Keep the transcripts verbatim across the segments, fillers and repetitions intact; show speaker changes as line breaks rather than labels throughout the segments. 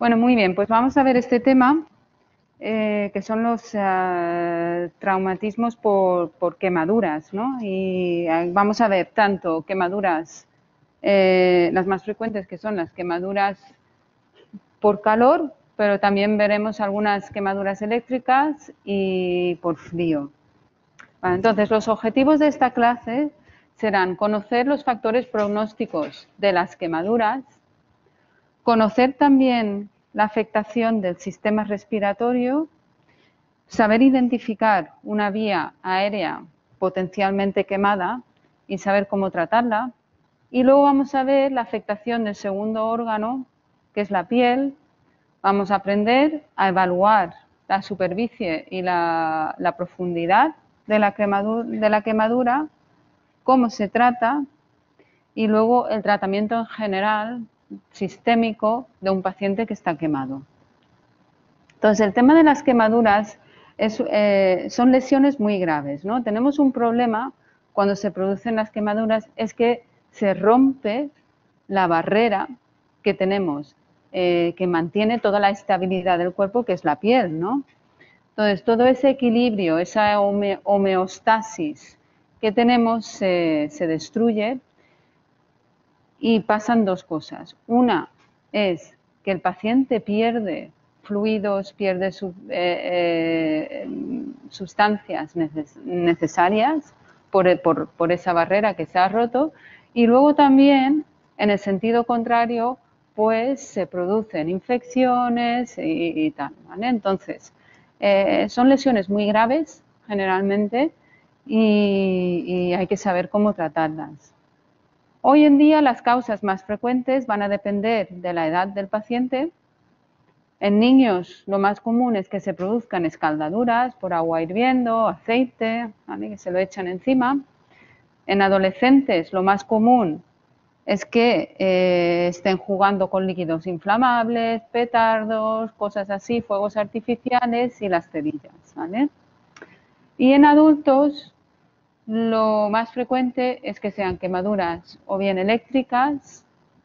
Bueno, muy bien, pues vamos a ver este tema, eh, que son los uh, traumatismos por, por quemaduras, ¿no? Y uh, vamos a ver tanto quemaduras, eh, las más frecuentes, que son las quemaduras por calor, pero también veremos algunas quemaduras eléctricas y por frío. Bueno, entonces, los objetivos de esta clase serán conocer los factores pronósticos de las quemaduras, conocer también la afectación del sistema respiratorio, saber identificar una vía aérea potencialmente quemada y saber cómo tratarla. Y luego vamos a ver la afectación del segundo órgano, que es la piel. Vamos a aprender a evaluar la superficie y la, la profundidad de la, quemadura, de la quemadura, cómo se trata y luego el tratamiento en general sistémico de un paciente que está quemado. Entonces, el tema de las quemaduras es, eh, son lesiones muy graves, ¿no? Tenemos un problema cuando se producen las quemaduras, es que se rompe la barrera que tenemos, eh, que mantiene toda la estabilidad del cuerpo, que es la piel, ¿no? Entonces, todo ese equilibrio, esa home homeostasis que tenemos se, se destruye y pasan dos cosas. Una es que el paciente pierde fluidos, pierde su, eh, eh, sustancias neces necesarias por, por, por esa barrera que se ha roto, y luego también, en el sentido contrario, pues se producen infecciones y, y tal, ¿vale? Entonces, eh, son lesiones muy graves generalmente y, y hay que saber cómo tratarlas. Hoy en día las causas más frecuentes van a depender de la edad del paciente. En niños lo más común es que se produzcan escaldaduras por agua hirviendo, aceite, ¿vale?, que se lo echan encima. En adolescentes lo más común es que eh, estén jugando con líquidos inflamables, petardos, cosas así, fuegos artificiales y las cerillas, ¿vale? Y en adultos lo más frecuente es que sean quemaduras o bien eléctricas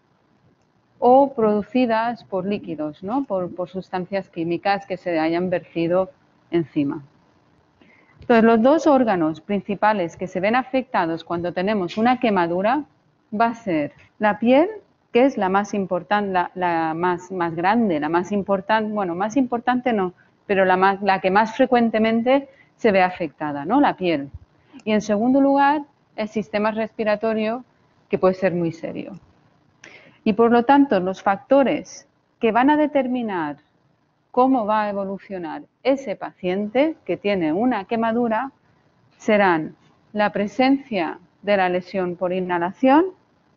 o producidas por líquidos, ¿no? por, por sustancias químicas que se hayan vertido encima. Entonces, los dos órganos principales que se ven afectados cuando tenemos una quemadura va a ser la piel, que es la más importante, la, la más, más grande, la más importante, bueno, más importante no, pero la, más, la que más frecuentemente se ve afectada, ¿no? La piel. Y en segundo lugar, el sistema respiratorio, que puede ser muy serio. Y por lo tanto, los factores que van a determinar cómo va a evolucionar ese paciente que tiene una quemadura serán la presencia de la lesión por inhalación,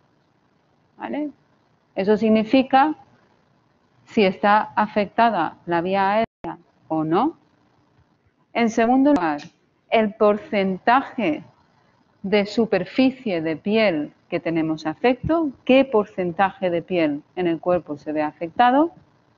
¿vale? Eso significa si está afectada la vía aérea o no. En segundo lugar, el porcentaje de superficie de piel que tenemos afecto, qué porcentaje de piel en el cuerpo se ve afectado.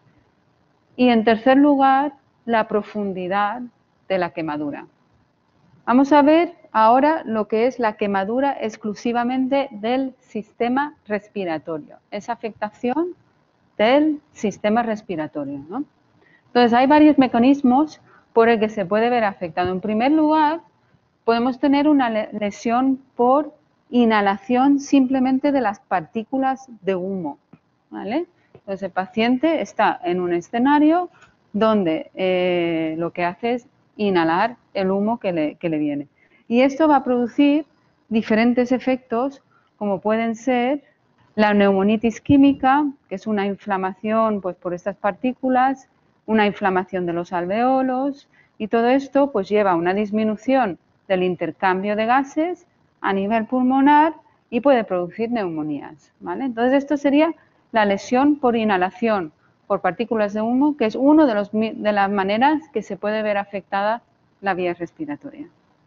Y en tercer lugar, la profundidad de la quemadura. Vamos a ver ahora lo que es la quemadura exclusivamente del sistema respiratorio, esa afectación del sistema respiratorio, ¿no? Entonces, hay varios mecanismos por el que se puede ver afectado. En primer lugar, podemos tener una lesión por inhalación simplemente de las partículas de humo, ¿vale? Entonces, el paciente está en un escenario donde eh, lo que hace es inhalar el humo que le, que le viene. Y esto va a producir diferentes efectos, como pueden ser la neumonitis química, que es una inflamación pues, por estas partículas, una inflamación de los alveolos, y todo esto pues, lleva a una disminución del intercambio de gases a nivel pulmonar y puede producir neumonías, ¿vale? Entonces, esto sería la lesión por inhalación por partículas de humo, que es una de, los, de las maneras que se puede ver afectada la vía respiratoria.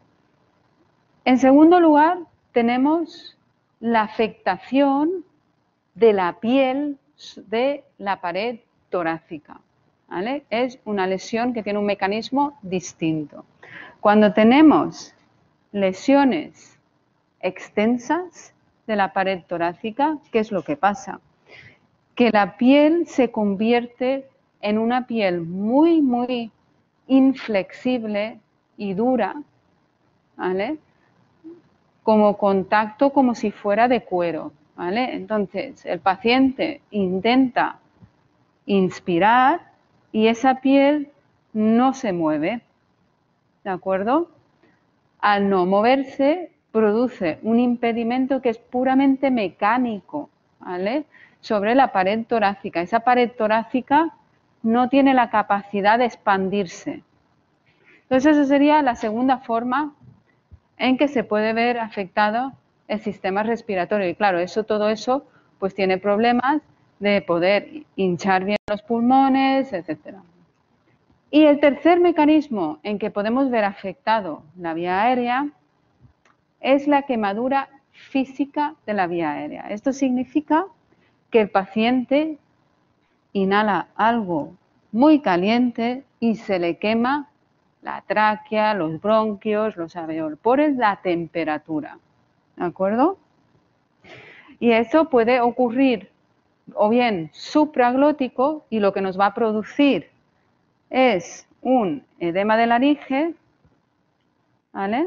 En segundo lugar, tenemos la afectación de la piel de la pared torácica, ¿vale? Es una lesión que tiene un mecanismo distinto. Cuando tenemos lesiones extensas de la pared torácica, ¿qué es lo que pasa? que la piel se convierte en una piel muy, muy inflexible y dura, ¿vale? Como contacto como si fuera de cuero, ¿vale? Entonces, el paciente intenta inspirar y esa piel no se mueve, ¿de acuerdo? Al no moverse, produce un impedimento que es puramente mecánico, ¿vale? Sobre la pared torácica. Esa pared torácica no tiene la capacidad de expandirse. Entonces, esa sería la segunda forma en que se puede ver afectado el sistema respiratorio. Y claro, eso, todo eso pues tiene problemas de poder hinchar bien los pulmones, etcétera. Y el tercer mecanismo en que podemos ver afectado la vía aérea es la quemadura física de la vía aérea. Esto significa que el paciente inhala algo muy caliente y se le quema la tráquea, los bronquios, los alveolos, por la temperatura, ¿de acuerdo? Y eso puede ocurrir o bien supraglótico, y lo que nos va a producir es un edema de laringe, ¿vale?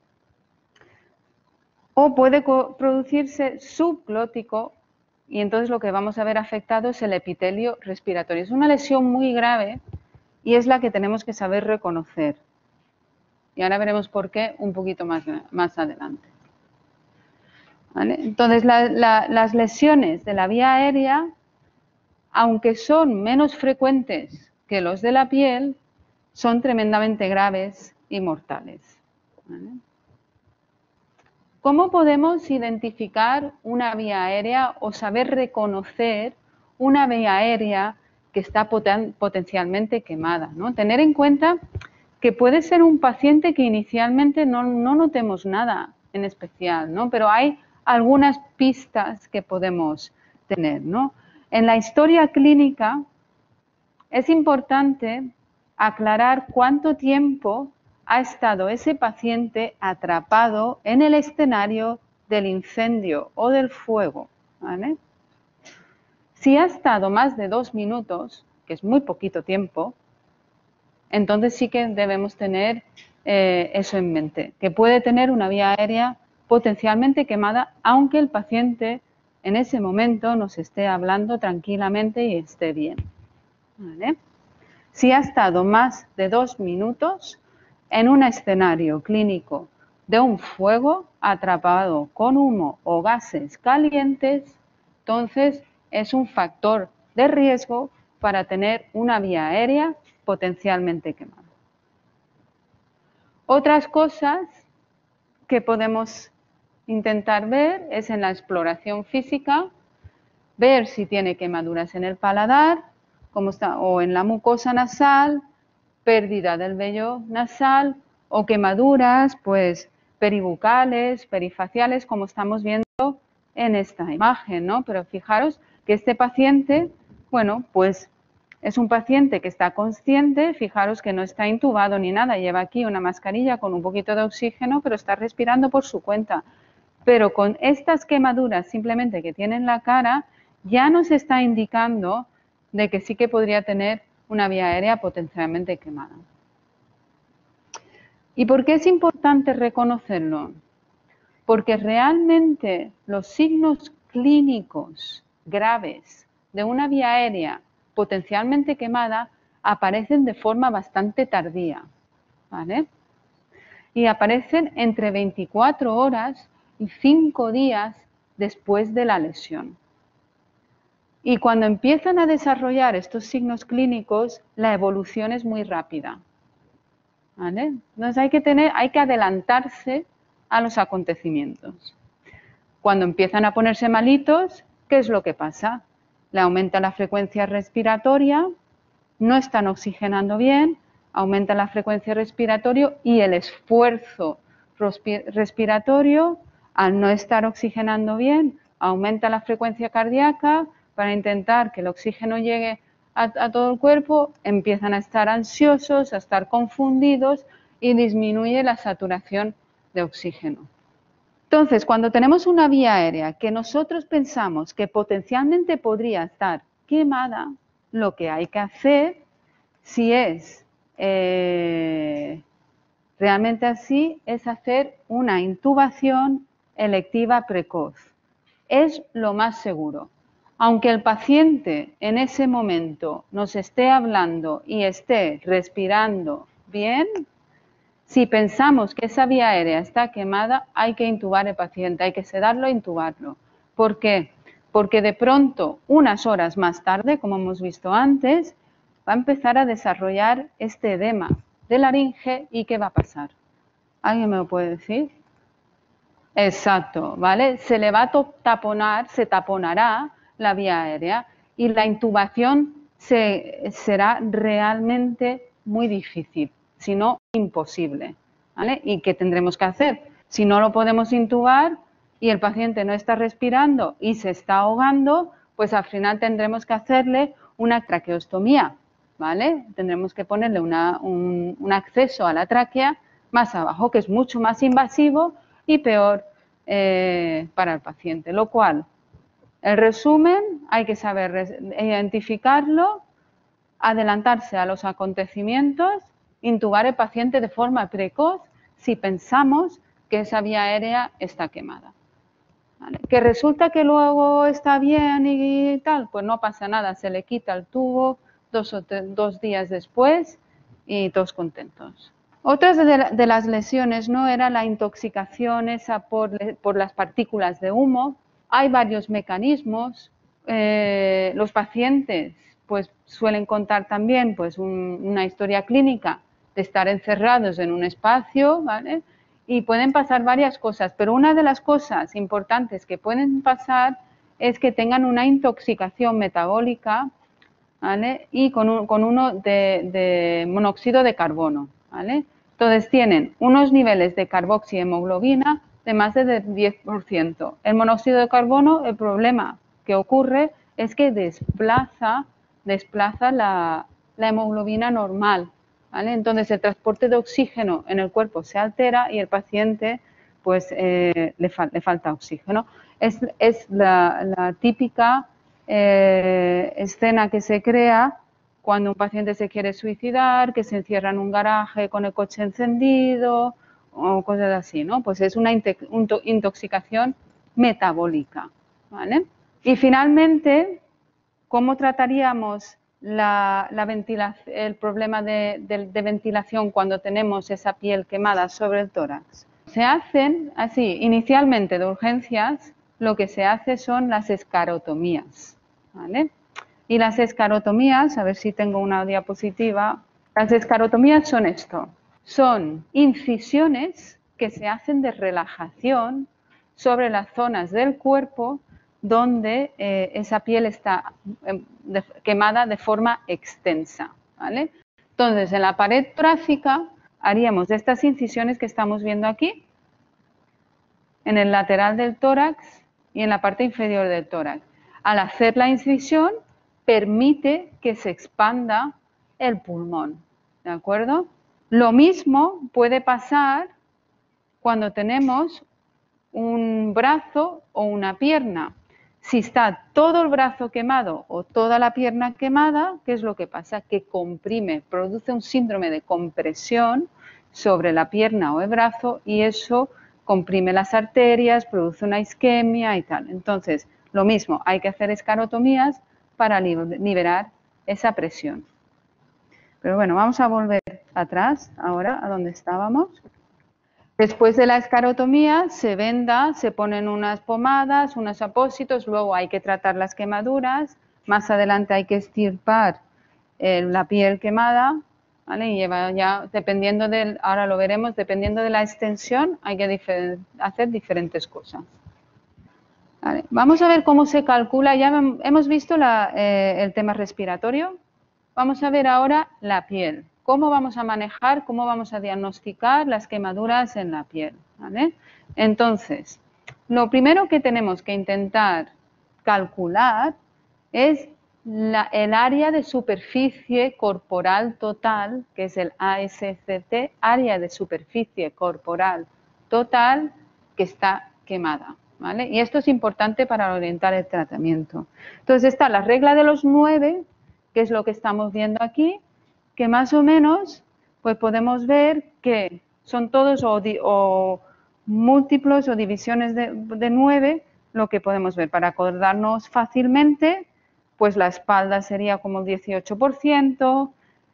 O puede producirse subglótico, y entonces lo que vamos a ver afectado es el epitelio respiratorio. Es una lesión muy grave y es la que tenemos que saber reconocer. Y ahora veremos por qué un poquito más, más adelante. ¿Vale? Entonces, la, la, las lesiones de la vía aérea, aunque son menos frecuentes que los de la piel, son tremendamente graves y mortales. ¿Vale? ¿Cómo podemos identificar una vía aérea o saber reconocer una vía aérea que está poten potencialmente quemada, ¿no? Tener en cuenta que puede ser un paciente que inicialmente no, no notemos nada en especial, ¿no? Pero hay algunas pistas que podemos tener, ¿no? En la historia clínica es importante aclarar cuánto tiempo ha estado ese paciente atrapado en el escenario del incendio o del fuego, ¿vale? Si ha estado más de dos minutos, que es muy poquito tiempo, entonces sí que debemos tener eh, eso en mente, que puede tener una vía aérea potencialmente quemada, aunque el paciente en ese momento nos esté hablando tranquilamente y esté bien, ¿vale? Si ha estado más de dos minutos en un escenario clínico de un fuego atrapado con humo o gases calientes, entonces es un factor de riesgo para tener una vía aérea potencialmente quemada. Otras cosas que podemos intentar ver es en la exploración física, ver si tiene quemaduras en el paladar, como está, o en la mucosa nasal, pérdida del vello nasal o quemaduras pues peribucales, perifaciales, como estamos viendo en esta imagen, ¿no? Pero fijaros que este paciente, bueno, pues es un paciente que está consciente, fijaros que no está intubado ni nada, lleva aquí una mascarilla con un poquito de oxígeno, pero está respirando por su cuenta. Pero con estas quemaduras simplemente que tiene en la cara, ya nos está indicando de que sí que podría tener una vía aérea potencialmente quemada. ¿Y por qué es importante reconocerlo? Porque realmente los signos clínicos graves de una vía aérea potencialmente quemada aparecen de forma bastante tardía, ¿vale? Y aparecen entre veinticuatro horas y cinco días después de la lesión. Y cuando empiezan a desarrollar estos signos clínicos, la evolución es muy rápida, ¿vale? Entonces hay que tener, hay que adelantarse a los acontecimientos. Cuando empiezan a ponerse malitos, ¿qué es lo que pasa? Le aumenta la frecuencia respiratoria, no están oxigenando bien, aumenta la frecuencia respiratoria y el esfuerzo respiratorio, al no estar oxigenando bien, aumenta la frecuencia cardíaca. Para intentar que el oxígeno llegue a, a todo el cuerpo, empiezan a estar ansiosos, a estar confundidos y disminuye la saturación de oxígeno. Entonces, cuando tenemos una vía aérea que nosotros pensamos que potencialmente podría estar quemada, lo que hay que hacer, si es eh, realmente así, es hacer una intubación electiva precoz. Es lo más seguro. Aunque el paciente en ese momento nos esté hablando y esté respirando bien, si pensamos que esa vía aérea está quemada, hay que intubar al paciente, hay que sedarlo e intubarlo. ¿Por qué? Porque de pronto, unas horas más tarde, como hemos visto antes, va a empezar a desarrollar este edema de laringe y ¿qué va a pasar? ¿Alguien me lo puede decir? Exacto, ¿vale? Se le va a taponar, se taponará la vía aérea y la intubación se, será realmente muy difícil, si no imposible, ¿vale? ¿Y qué tendremos que hacer? Si no lo podemos intubar y el paciente no está respirando y se está ahogando, pues al final tendremos que hacerle una traqueostomía, ¿vale? Tendremos que ponerle una, un, un acceso a la tráquea más abajo, que es mucho más invasivo y peor eh, para el paciente. Lo cual, el resumen, hay que saber identificarlo, adelantarse a los acontecimientos, intubar al paciente de forma precoz si pensamos que esa vía aérea está quemada. ¿Vale? Que resulta que luego está bien y tal, pues no pasa nada, se le quita el tubo dos, o dos días después y todos contentos. Otras de, la, de las lesiones no era la intoxicación esa por, por las partículas de humo. Hay varios mecanismos. Eh, los pacientes pues, suelen contar también pues, un, una historia clínica de estar encerrados en un espacio, ¿vale? Y pueden pasar varias cosas, pero una de las cosas importantes que pueden pasar es que tengan una intoxicación metabólica, ¿vale? Y con, un, con uno de, de monóxido de carbono, ¿vale? Entonces tienen unos niveles de carboxihemoglobina de más de diez por ciento. El monóxido de carbono, el problema que ocurre es que desplaza, desplaza la, la hemoglobina normal, ¿vale? Entonces el transporte de oxígeno en el cuerpo se altera y el paciente pues eh, le, fal, le falta oxígeno. Es, es la, la típica eh, escena que se crea cuando un paciente se quiere suicidar, que se encierra en un garaje con el coche encendido o cosas así, ¿no? Pues es una intoxicación metabólica, ¿vale? Y finalmente, ¿cómo trataríamos la, la ventilación, el problema de, de, de ventilación cuando tenemos esa piel quemada sobre el tórax? Se hacen así, inicialmente de urgencias, lo que se hace son las escarotomías, ¿vale? Y las escarotomías, a ver si tengo una diapositiva, las escarotomías son esto, son incisiones que se hacen de relajación sobre las zonas del cuerpo donde eh, esa piel está eh, de, quemada de forma extensa, ¿vale? Entonces, en la pared torácica haríamos estas incisiones que estamos viendo aquí, en el lateral del tórax y en la parte inferior del tórax. Al hacer la incisión, permite que se expanda el pulmón, ¿de acuerdo? Lo mismo puede pasar cuando tenemos un brazo o una pierna. Si está todo el brazo quemado o toda la pierna quemada, ¿qué es lo que pasa? Que comprime, produce un síndrome de compresión sobre la pierna o el brazo y eso comprime las arterias, produce una isquemia y tal. Entonces, lo mismo, hay que hacer escarotomías para liberar esa presión. Pero bueno, vamos a volver atrás ahora a donde estábamos. Después de la escarotomía se venda, se ponen unas pomadas, unos apósitos, luego hay que tratar las quemaduras, más adelante hay que extirpar eh, la piel quemada, ¿vale? Y lleva ya, dependiendo del, ahora lo veremos, dependiendo de la extensión hay que difer hacer diferentes cosas. Vale, vamos a ver cómo se calcula, ya hemos visto la, eh, el tema respiratorio, vamos a ver ahora la piel. ¿Cómo vamos a manejar, cómo vamos a diagnosticar las quemaduras en la piel? ¿Vale? Entonces, lo primero que tenemos que intentar calcular es la, el área de superficie corporal total, que es el A S C T, área de superficie corporal total que está quemada, ¿vale? Y esto es importante para orientar el tratamiento. Entonces está la regla de los nueve, que es lo que estamos viendo aquí, que más o menos pues podemos ver que son todos o, o múltiplos o divisiones de, de nueve, lo que podemos ver. Para acordarnos fácilmente, pues la espalda sería como el dieciocho por ciento,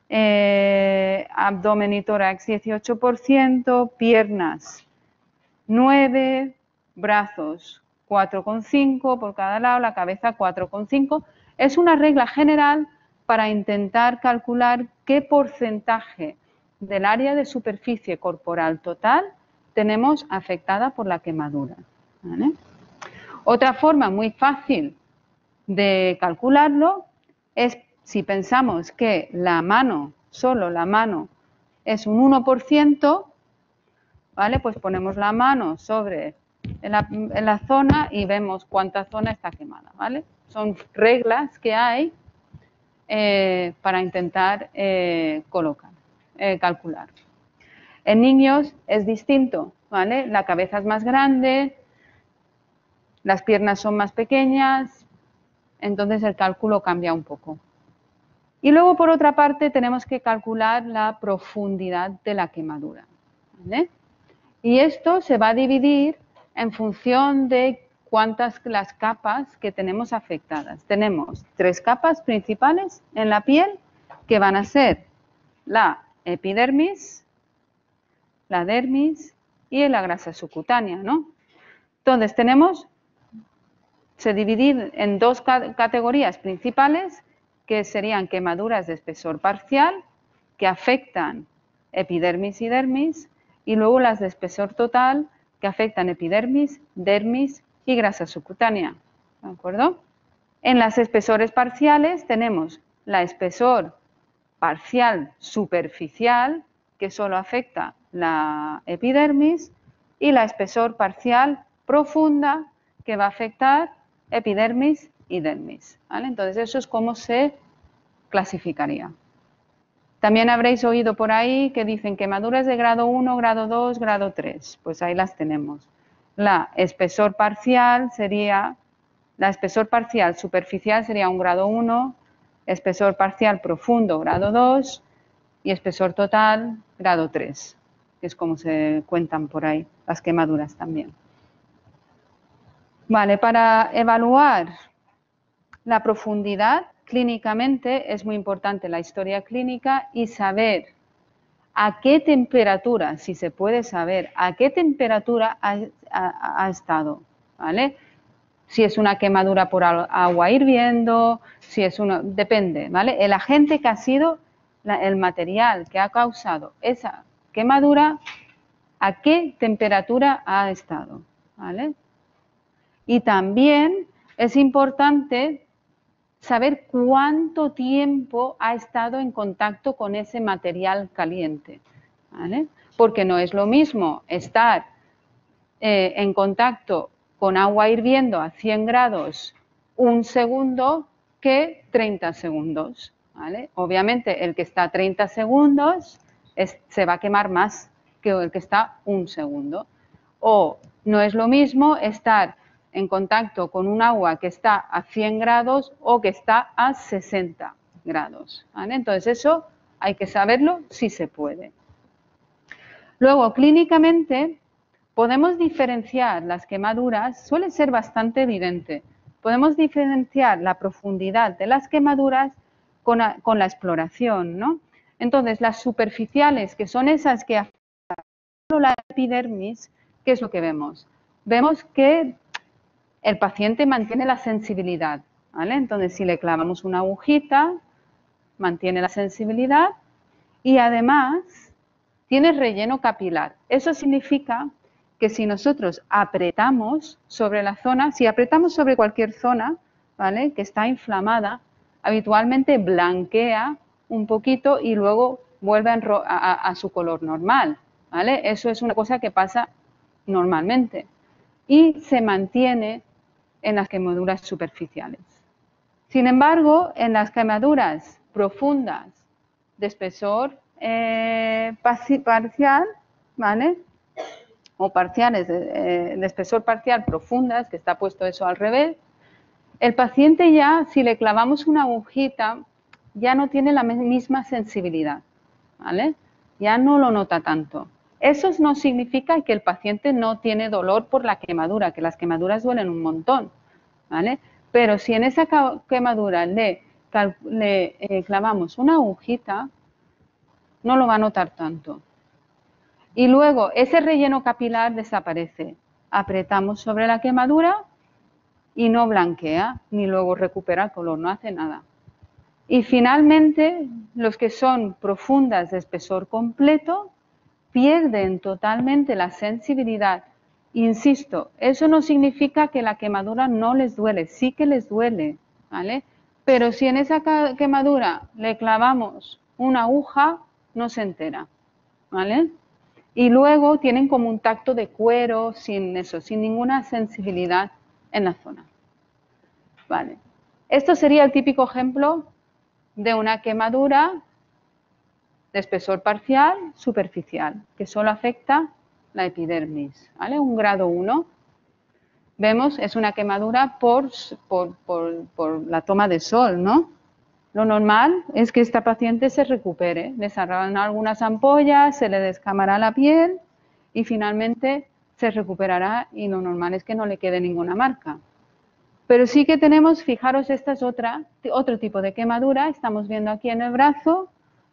eh, abdomen y tórax dieciocho por ciento, piernas nueve, brazos cuatro coma cinco por cada lado, la cabeza cuatro coma cinco. Es una regla general para intentar calcular qué porcentaje del área de superficie corporal total tenemos afectada por la quemadura, ¿vale? Otra forma muy fácil de calcularlo es si pensamos que la mano, solo la mano, es un uno por ciento, ¿vale? Pues ponemos la mano sobre en la, en la zona y vemos cuánta zona está quemada, ¿vale? Son reglas que hay eh, para intentar eh, colocar, eh, calcular. En niños es distinto, ¿vale? La cabeza es más grande, las piernas son más pequeñas, entonces el cálculo cambia un poco. Y luego, por otra parte, tenemos que calcular la profundidad de la quemadura, ¿vale? Y esto se va a dividir en función de cuántas las capas que tenemos afectadas. Tenemos tres capas principales en la piel que van a ser la epidermis, la dermis y la grasa subcutánea, ¿no? Entonces tenemos, se divide en dos categorías principales que serían quemaduras de espesor parcial que afectan epidermis y dermis, y luego las de espesor total que afectan epidermis, dermis y grasa subcutánea, ¿de acuerdo? En las espesores parciales tenemos la espesor parcial superficial, que solo afecta la epidermis, y la espesor parcial profunda, que va a afectar epidermis y dermis, ¿vale? Entonces eso es como se clasificaría. También habréis oído por ahí que dicen quemaduras de grado uno, grado dos, grado tres. Pues ahí las tenemos. La espesor parcial sería, la espesor parcial superficial sería un grado uno, espesor parcial profundo grado dos y espesor total grado tres, que es como se cuentan por ahí las quemaduras también. Vale, para evaluar la profundidad, clínicamente es muy importante la historia clínica y saber a qué temperatura, si se puede saber, a qué temperatura ha, ha, ha estado, ¿vale? Si es una quemadura por agua hirviendo, si es una, depende, ¿vale? El agente que ha sido, la, el material que ha causado esa quemadura, a qué temperatura ha estado, ¿vale? Y también es importante saber cuánto tiempo ha estado en contacto con ese material caliente, ¿vale? Porque no es lo mismo estar eh, en contacto con agua hirviendo a cien grados un segundo que treinta segundos, ¿vale? Obviamente el que está a treinta segundos es, se va a quemar más que el que está un segundo. O no es lo mismo estar en contacto con un agua que está a cien grados o que está a sesenta grados, ¿vale? Entonces eso hay que saberlo si se puede. Luego, clínicamente, podemos diferenciar las quemaduras, suele ser bastante evidente, podemos diferenciar la profundidad de las quemaduras con la, con la exploración, ¿no? Entonces, las superficiales, que son esas que afectan la epidermis, ¿qué es lo que vemos? Vemos que el paciente mantiene la sensibilidad, ¿vale? Entonces, si le clavamos una agujita, mantiene la sensibilidad y además tiene relleno capilar. Eso significa que si nosotros apretamos sobre la zona, si apretamos sobre cualquier zona, ¿vale?, que está inflamada, habitualmente blanquea un poquito y luego vuelve a, a, a su color normal, ¿vale? Eso es una cosa que pasa normalmente y se mantiene en las quemaduras superficiales. Sin embargo, en las quemaduras profundas de espesor eh, parcial, ¿vale?, o parciales de, eh, de espesor parcial profundas, que está puesto eso al revés, el paciente ya, si le clavamos una agujita, ya no tiene la misma sensibilidad, ¿vale? Ya no lo nota tanto. Eso no significa que el paciente no tiene dolor por la quemadura, que las quemaduras duelen un montón, ¿vale? Pero si en esa quemadura le, le eh, clavamos una agujita, no lo va a notar tanto. Y luego ese relleno capilar desaparece. Apretamos sobre la quemadura y no blanquea, ni luego recupera el color, no hace nada. Y finalmente, los que son profundas de espesor completo pierden totalmente la sensibilidad. Insisto, eso no significa que la quemadura no les duele, sí que les duele, ¿vale? Pero si en esa quemadura le clavamos una aguja, no se entera, ¿vale? Y luego tienen como un tacto de cuero, sin eso, sin ninguna sensibilidad en la zona. Vale. Esto sería el típico ejemplo de una quemadura de espesor parcial superficial, que solo afecta la epidermis, ¿vale? Un grado uno. Vemos, es una quemadura por, por, por, por la toma de sol, ¿no? Lo normal es que esta paciente se recupere, le sacarán algunas ampollas, se le descamará la piel y finalmente se recuperará y lo normal es que no le quede ninguna marca. Pero sí que tenemos, fijaros, esta es otra, otro tipo de quemadura, estamos viendo aquí en el brazo,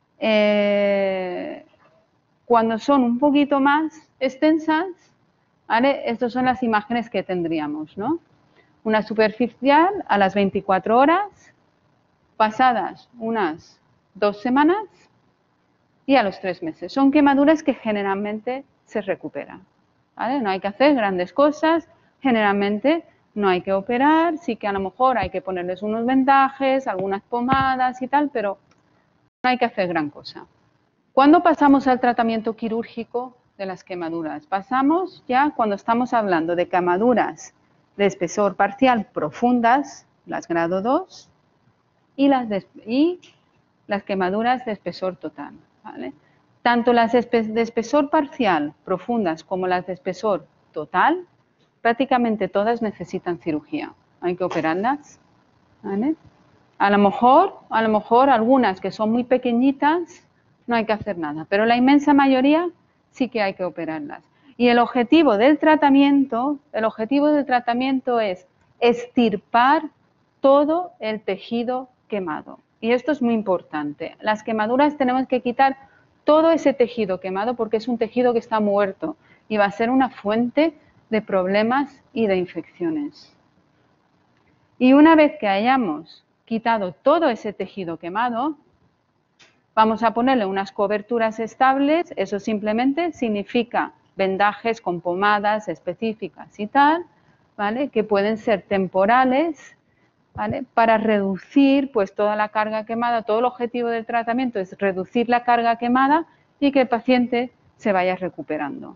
eh, cuando son un poquito más extensas, ¿vale? Estas son las imágenes que tendríamos, ¿no? Una superficial a las veinticuatro horas, pasadas unas dos semanas y a los tres meses. Son quemaduras que generalmente se recuperan, ¿vale? No hay que hacer grandes cosas, generalmente no hay que operar, sí que a lo mejor hay que ponerles unos vendajes, algunas pomadas y tal, pero no hay que hacer gran cosa. ¿Cuándo pasamos al tratamiento quirúrgico de las quemaduras? Pasamos ya cuando estamos hablando de quemaduras de espesor parcial profundas, las grado dos, y las, de, y las quemaduras de espesor total, ¿vale? Tanto las de espesor parcial profundas como las de espesor total, prácticamente todas necesitan cirugía. Hay que operarlas, ¿vale? A lo mejor, a lo mejor algunas que son muy pequeñitas no hay que hacer nada, pero la inmensa mayoría sí que hay que operarlas. Y el objetivo del tratamiento, el objetivo del tratamiento es extirpar todo el tejido quemado. Y esto es muy importante. Las quemaduras tenemos que quitar todo ese tejido quemado porque es un tejido que está muerto y va a ser una fuente de problemas y de infecciones. Y una vez que hayamos quitado todo ese tejido quemado, vamos a ponerle unas coberturas estables. Eso simplemente significa vendajes con pomadas específicas y tal, ¿vale? Que pueden ser temporales, ¿vale? Para reducir pues toda la carga quemada. Todo el objetivo del tratamiento es reducir la carga quemada y que el paciente se vaya recuperando.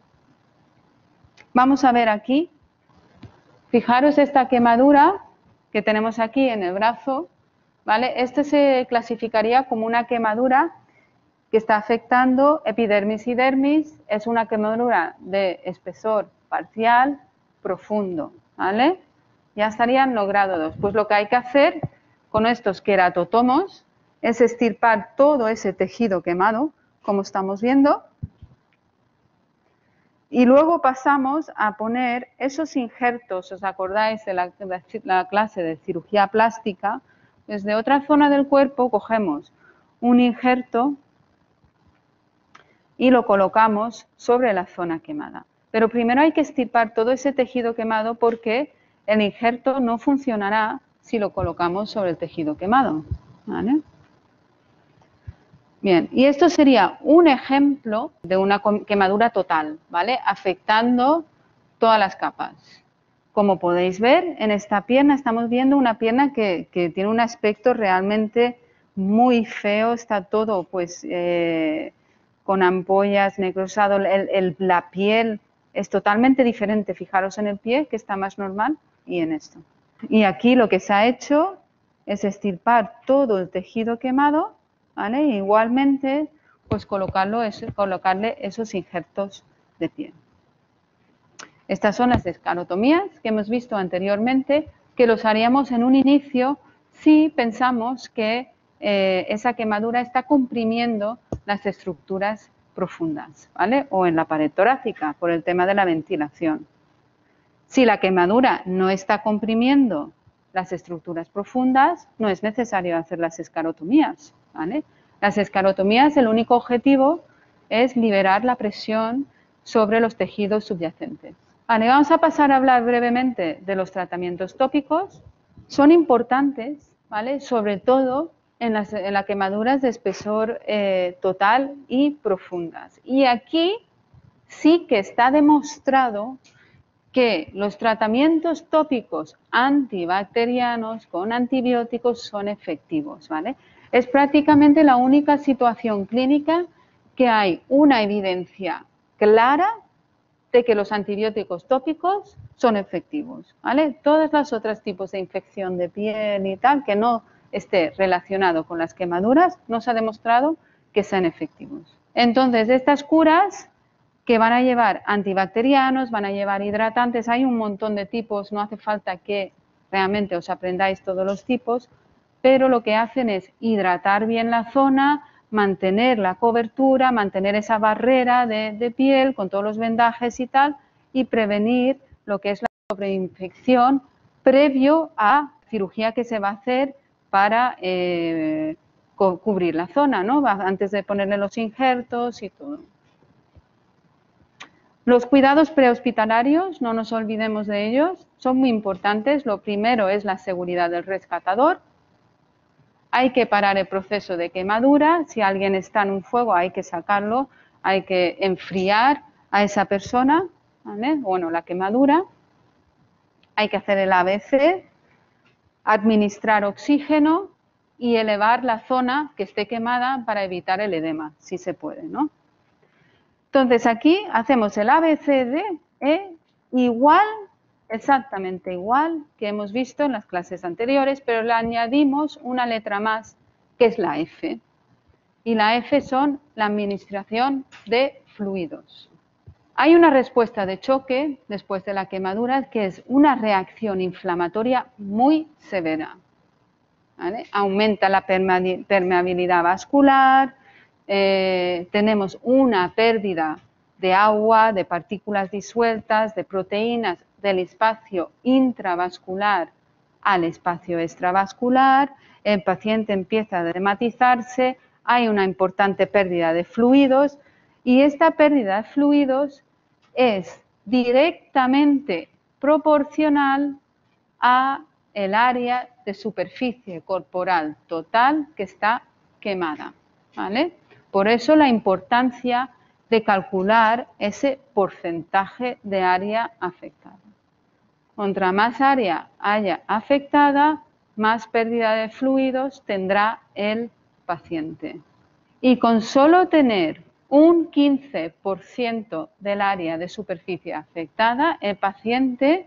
Vamos a ver aquí, fijaros esta quemadura que tenemos aquí en el brazo, ¿vale? Este se clasificaría como una quemadura que está afectando epidermis y dermis, es una quemadura de espesor parcial profundo, ¿vale? Ya estarían los grado dos. Pues lo que hay que hacer con estos queratotomos es extirpar todo ese tejido quemado, como estamos viendo, y luego pasamos a poner esos injertos, ¿os acordáis de la, de la clase de cirugía plástica? Desde otra zona del cuerpo cogemos un injerto y lo colocamos sobre la zona quemada. Pero primero hay que extirpar todo ese tejido quemado porque el injerto no funcionará si lo colocamos sobre el tejido quemado, ¿vale? Bien, y esto sería un ejemplo de una quemadura total, ¿vale? Afectando todas las capas. Como podéis ver, en esta pierna estamos viendo una pierna que, que tiene un aspecto realmente muy feo, está todo pues eh, con ampollas, necrosado, el, el, la piel es totalmente diferente, fijaros en el pie que está más normal y en esto. Y aquí lo que se ha hecho es extirpar todo el tejido quemado, ¿vale? E igualmente pues colocarlo, eso, colocarle esos injertos de piel. Estas son las escarotomías que hemos visto anteriormente, que los haríamos en un inicio si pensamos que eh, esa quemadura está comprimiendo las estructuras profundas, ¿vale? O en la pared torácica, por el tema de la ventilación. Si la quemadura no está comprimiendo las estructuras profundas, no es necesario hacer las escarotomías, ¿vale? Las escarotomías, el único objetivo es liberar la presión sobre los tejidos subyacentes. Vale, vamos a pasar a hablar brevemente de los tratamientos tópicos. Son importantes, ¿vale? Sobre todo en las, en las quemaduras de espesor eh, total y profundas. Y aquí sí que está demostrado que los tratamientos tópicos antibacterianos con antibióticos son efectivos, ¿vale? Es prácticamente la única situación clínica que hay una evidencia clara de que los antibióticos tópicos son efectivos, ¿vale? Todos los otros tipos de infección de piel y tal, que no esté relacionado con las quemaduras, no se ha demostrado que sean efectivos. Entonces, estas curas que van a llevar antibacterianos, van a llevar hidratantes, hay un montón de tipos, no hace falta que realmente os aprendáis todos los tipos, pero lo que hacen es hidratar bien la zona, mantener la cobertura, mantener esa barrera de, de piel con todos los vendajes y tal, y prevenir lo que es la sobreinfección previo a cirugía que se va a hacer para eh, co cubrir la zona, ¿no? Antes de ponerle los injertos y todo. Los cuidados prehospitalarios, no nos olvidemos de ellos, son muy importantes. Lo primero es la seguridad del rescatador. Hay que parar el proceso de quemadura. Si alguien está en un fuego, hay que sacarlo, hay que enfriar a esa persona, ¿vale? Bueno, la quemadura. Hay que hacer el A B C, administrar oxígeno y elevar la zona que esté quemada para evitar el edema, si se puede, ¿no? Entonces aquí hacemos el A B C D E igual, exactamente igual que hemos visto en las clases anteriores, pero le añadimos una letra más que es la F. Y la F son la administración de fluidos. Hay una respuesta de choque después de la quemadura que es una reacción inflamatoria muy severa, ¿vale? Aumenta la permeabilidad vascular, eh, tenemos una pérdida de agua, de partículas disueltas, de proteínas del espacio intravascular al espacio extravascular, el paciente empieza a dermatizarse, hay una importante pérdida de fluidos y esta pérdida de fluidos es directamente proporcional a el área de superficie corporal total que está quemada, ¿vale? Por eso la importancia de calcular ese porcentaje de área afectada. Contra más área haya afectada, más pérdida de fluidos tendrá el paciente. Y con solo tener un quince por ciento del área de superficie afectada, el paciente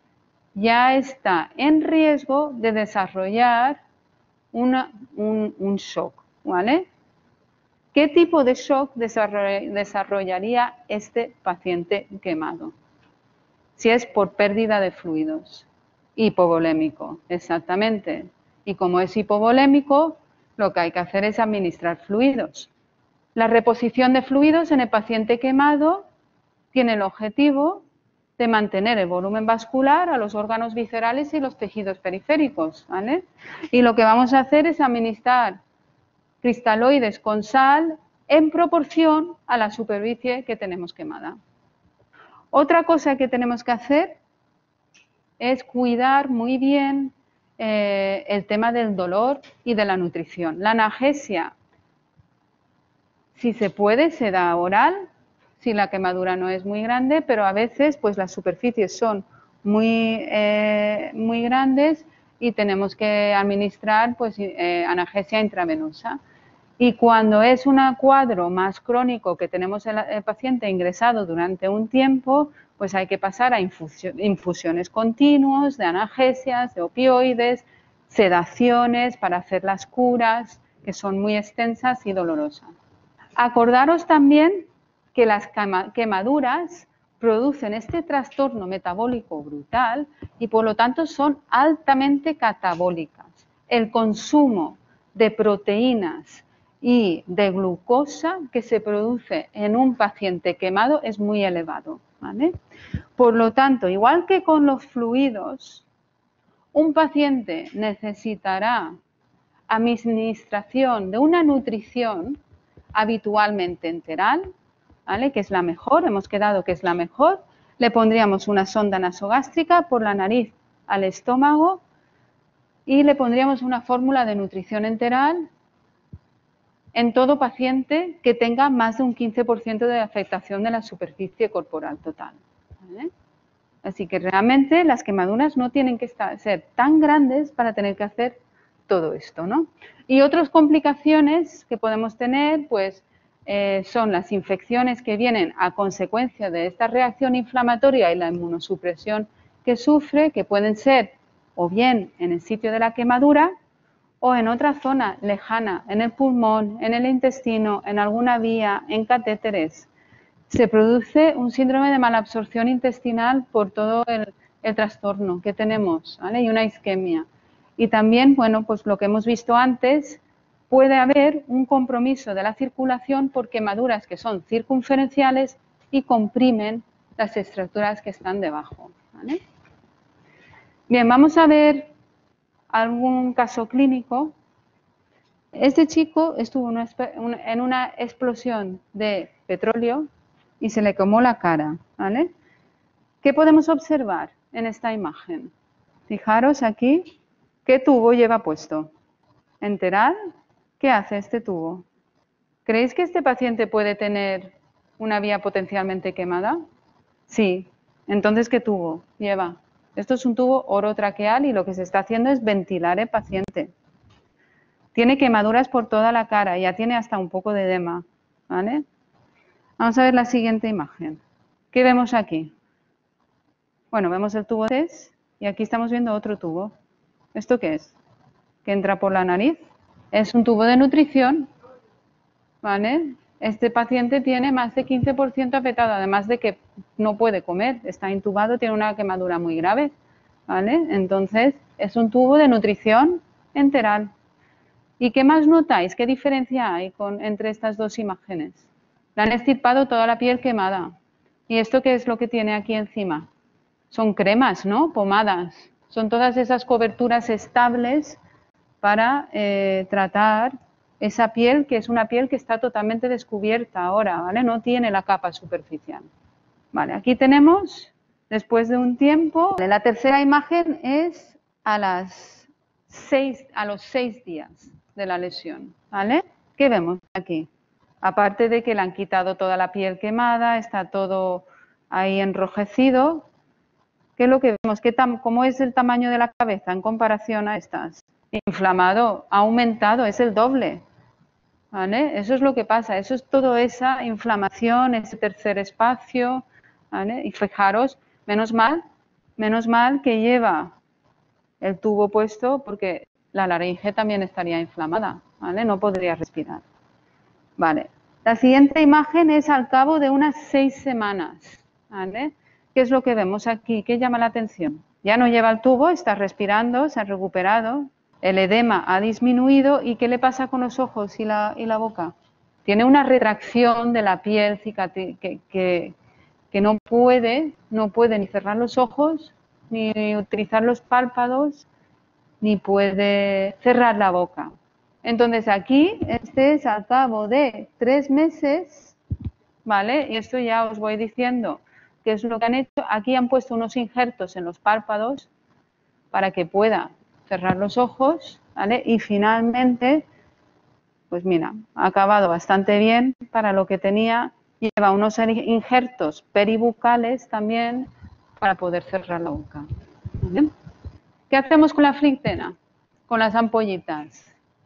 ya está en riesgo de desarrollar una, un, un shock, ¿vale? ¿Qué tipo de shock desarrollaría este paciente quemado? Si es por pérdida de fluidos. Hipovolémico, exactamente. Y como es hipovolémico, lo que hay que hacer es administrar fluidos. La reposición de fluidos en el paciente quemado tiene el objetivo de mantener el volumen vascular a los órganos viscerales y los tejidos periféricos, ¿vale? Y lo que vamos a hacer es administrar cristaloides con sal en proporción a la superficie que tenemos quemada. Otra cosa que tenemos que hacer es cuidar muy bien eh, el tema del dolor y de la nutrición. La analgesia, si se puede, se da oral, si la quemadura no es muy grande, pero a veces pues las superficies son muy, eh, muy grandes y tenemos que administrar pues, eh, analgesia intravenosa. Y cuando es un cuadro más crónico que tenemos el, el paciente ingresado durante un tiempo, pues hay que pasar a infusión, infusiones continuas de analgesias, de opioides, sedaciones para hacer las curas, que son muy extensas y dolorosas. Acordaros también que las quemaduras producen este trastorno metabólico brutal y por lo tanto son altamente catabólicas. El consumo de proteínas y de glucosa que se produce en un paciente quemado es muy elevado, ¿vale? Por lo tanto, igual que con los fluidos, un paciente necesitará administración de una nutrición habitualmente enteral, ¿vale? Que es la mejor, hemos quedado que es la mejor. Le pondríamos una sonda nasogástrica por la nariz al estómago y le pondríamos una fórmula de nutrición enteral en todo paciente que tenga más de un quince por ciento de afectación de la superficie corporal total, ¿vale? Así que realmente las quemaduras no tienen que estar, ser tan grandes para tener que hacer todo esto, ¿no? Y otras complicaciones que podemos tener, pues, eh, son las infecciones que vienen a consecuencia de esta reacción inflamatoria y la inmunosupresión que sufre, que pueden ser o bien en el sitio de la quemadura o en otra zona lejana, en el pulmón, en el intestino, en alguna vía, en catéteres. Se produce un síndrome de malabsorción intestinal por todo el, el trastorno que tenemos, ¿vale? Y una isquemia. Y también, bueno, pues lo que hemos visto antes, puede haber un compromiso de la circulación por quemaduras que son circunferenciales y comprimen las estructuras que están debajo, ¿vale? Bien, vamos a ver algún caso clínico. Este chico estuvo en una explosión de petróleo y se le quemó la cara, ¿vale? ¿Qué podemos observar en esta imagen? Fijaros aquí, ¿qué tubo lleva puesto? ¿Enteral? ¿Qué hace este tubo? ¿Creéis que este paciente puede tener una vía potencialmente quemada? Sí. Entonces, ¿qué tubo lleva? Esto es un tubo orotraqueal y lo que se está haciendo es ventilar el paciente. Tiene quemaduras por toda la cara, ya tiene hasta un poco de edema, ¿vale? Vamos a ver la siguiente imagen. ¿Qué vemos aquí? Bueno, vemos el tubo test y aquí estamos viendo otro tubo. ¿Esto qué es? Que entra por la nariz. Es un tubo de nutrición, ¿vale? Este paciente tiene más de quince por ciento afectado, además de que no puede comer, está intubado, tiene una quemadura muy grave, ¿vale? Entonces, es un tubo de nutrición enteral. ¿Y qué más notáis? ¿Qué diferencia hay con, entre estas dos imágenes? Le han extirpado toda la piel quemada. ¿Y esto qué es lo que tiene aquí encima? Son cremas, ¿no? Pomadas. Son todas esas coberturas estables para eh, tratar esa piel, que es una piel que está totalmente descubierta ahora, ¿vale? No tiene la capa superficial. Vale, aquí tenemos, después de un tiempo, la tercera imagen es a, las seis, a los seis días de la lesión, ¿vale? ¿Qué vemos aquí? Aparte de que le han quitado toda la piel quemada, está todo ahí enrojecido, ¿qué es lo que vemos? ¿Qué tam- ¿Cómo es el tamaño de la cabeza en comparación a estas? Inflamado, ha aumentado, es el doble, ¿vale? Eso es lo que pasa, eso es toda esa inflamación, ese tercer espacio, ¿vale? Y fijaros, menos mal, menos mal que lleva el tubo puesto porque la laringe también estaría inflamada, ¿vale? No podría respirar. Vale. La siguiente imagen es al cabo de unas seis semanas, ¿vale? ¿Qué es lo que vemos aquí? ¿Qué llama la atención? Ya no lleva el tubo, está respirando, se ha recuperado, el edema ha disminuido y ¿qué le pasa con los ojos y la, y la boca? Tiene una retracción de la piel que, que, que no puede, no puede ni cerrar los ojos, ni utilizar los párpados, ni puede cerrar la boca. Entonces aquí, este es al cabo de tres meses, ¿vale? Y esto ya os voy diciendo qué es lo que han hecho. Aquí han puesto unos injertos en los párpados para que pueda cerrar los ojos, ¿vale? Y finalmente, pues mira, ha acabado bastante bien para lo que tenía. Lleva unos injertos peribucales también para poder cerrar la boca. ¿Vale? ¿Qué hacemos con la frictena? Con las ampollitas.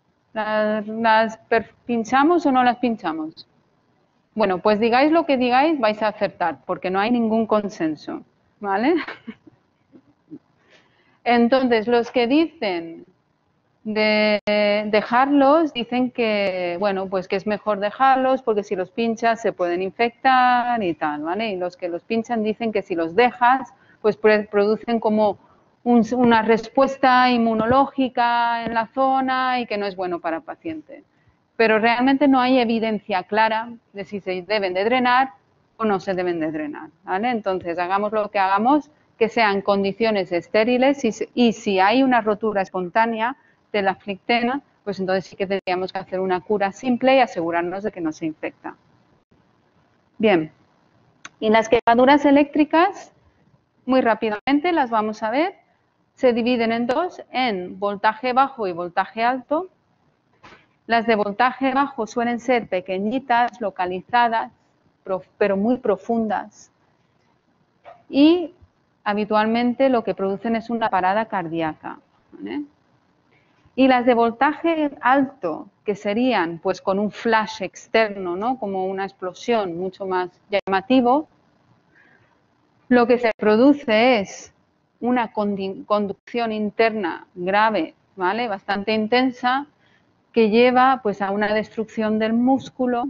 ¿Las, las pinchamos o no las pinchamos? Bueno, pues digáis lo que digáis, vais a acertar, porque no hay ningún consenso, ¿vale? Entonces, los que dicen de dejarlos, dicen que, bueno, pues que es mejor dejarlos porque si los pinchas se pueden infectar y tal, ¿vale? Y los que los pinchan dicen que si los dejas, pues producen como un, una respuesta inmunológica en la zona y que no es bueno para el paciente. Pero realmente no hay evidencia clara de si se deben de drenar o no se deben de drenar, ¿vale? Entonces, hagamos lo que hagamos, que sean condiciones estériles y, y si hay una rotura espontánea de la flictena, pues entonces sí que tendríamos que hacer una cura simple y asegurarnos de que no se infecta. Bien, y las quemaduras eléctricas, muy rápidamente las vamos a ver, se dividen en dos, en voltaje bajo y voltaje alto. Las de voltaje bajo suelen ser pequeñitas, localizadas, pero muy profundas. Y habitualmente lo que producen es una parada cardíaca, ¿vale? Y las de voltaje alto, que serían pues con un flash externo, ¿no? Como una explosión mucho más llamativo, lo que se produce es una conducción interna grave, ¿vale? Bastante intensa, que lleva pues a una destrucción del músculo,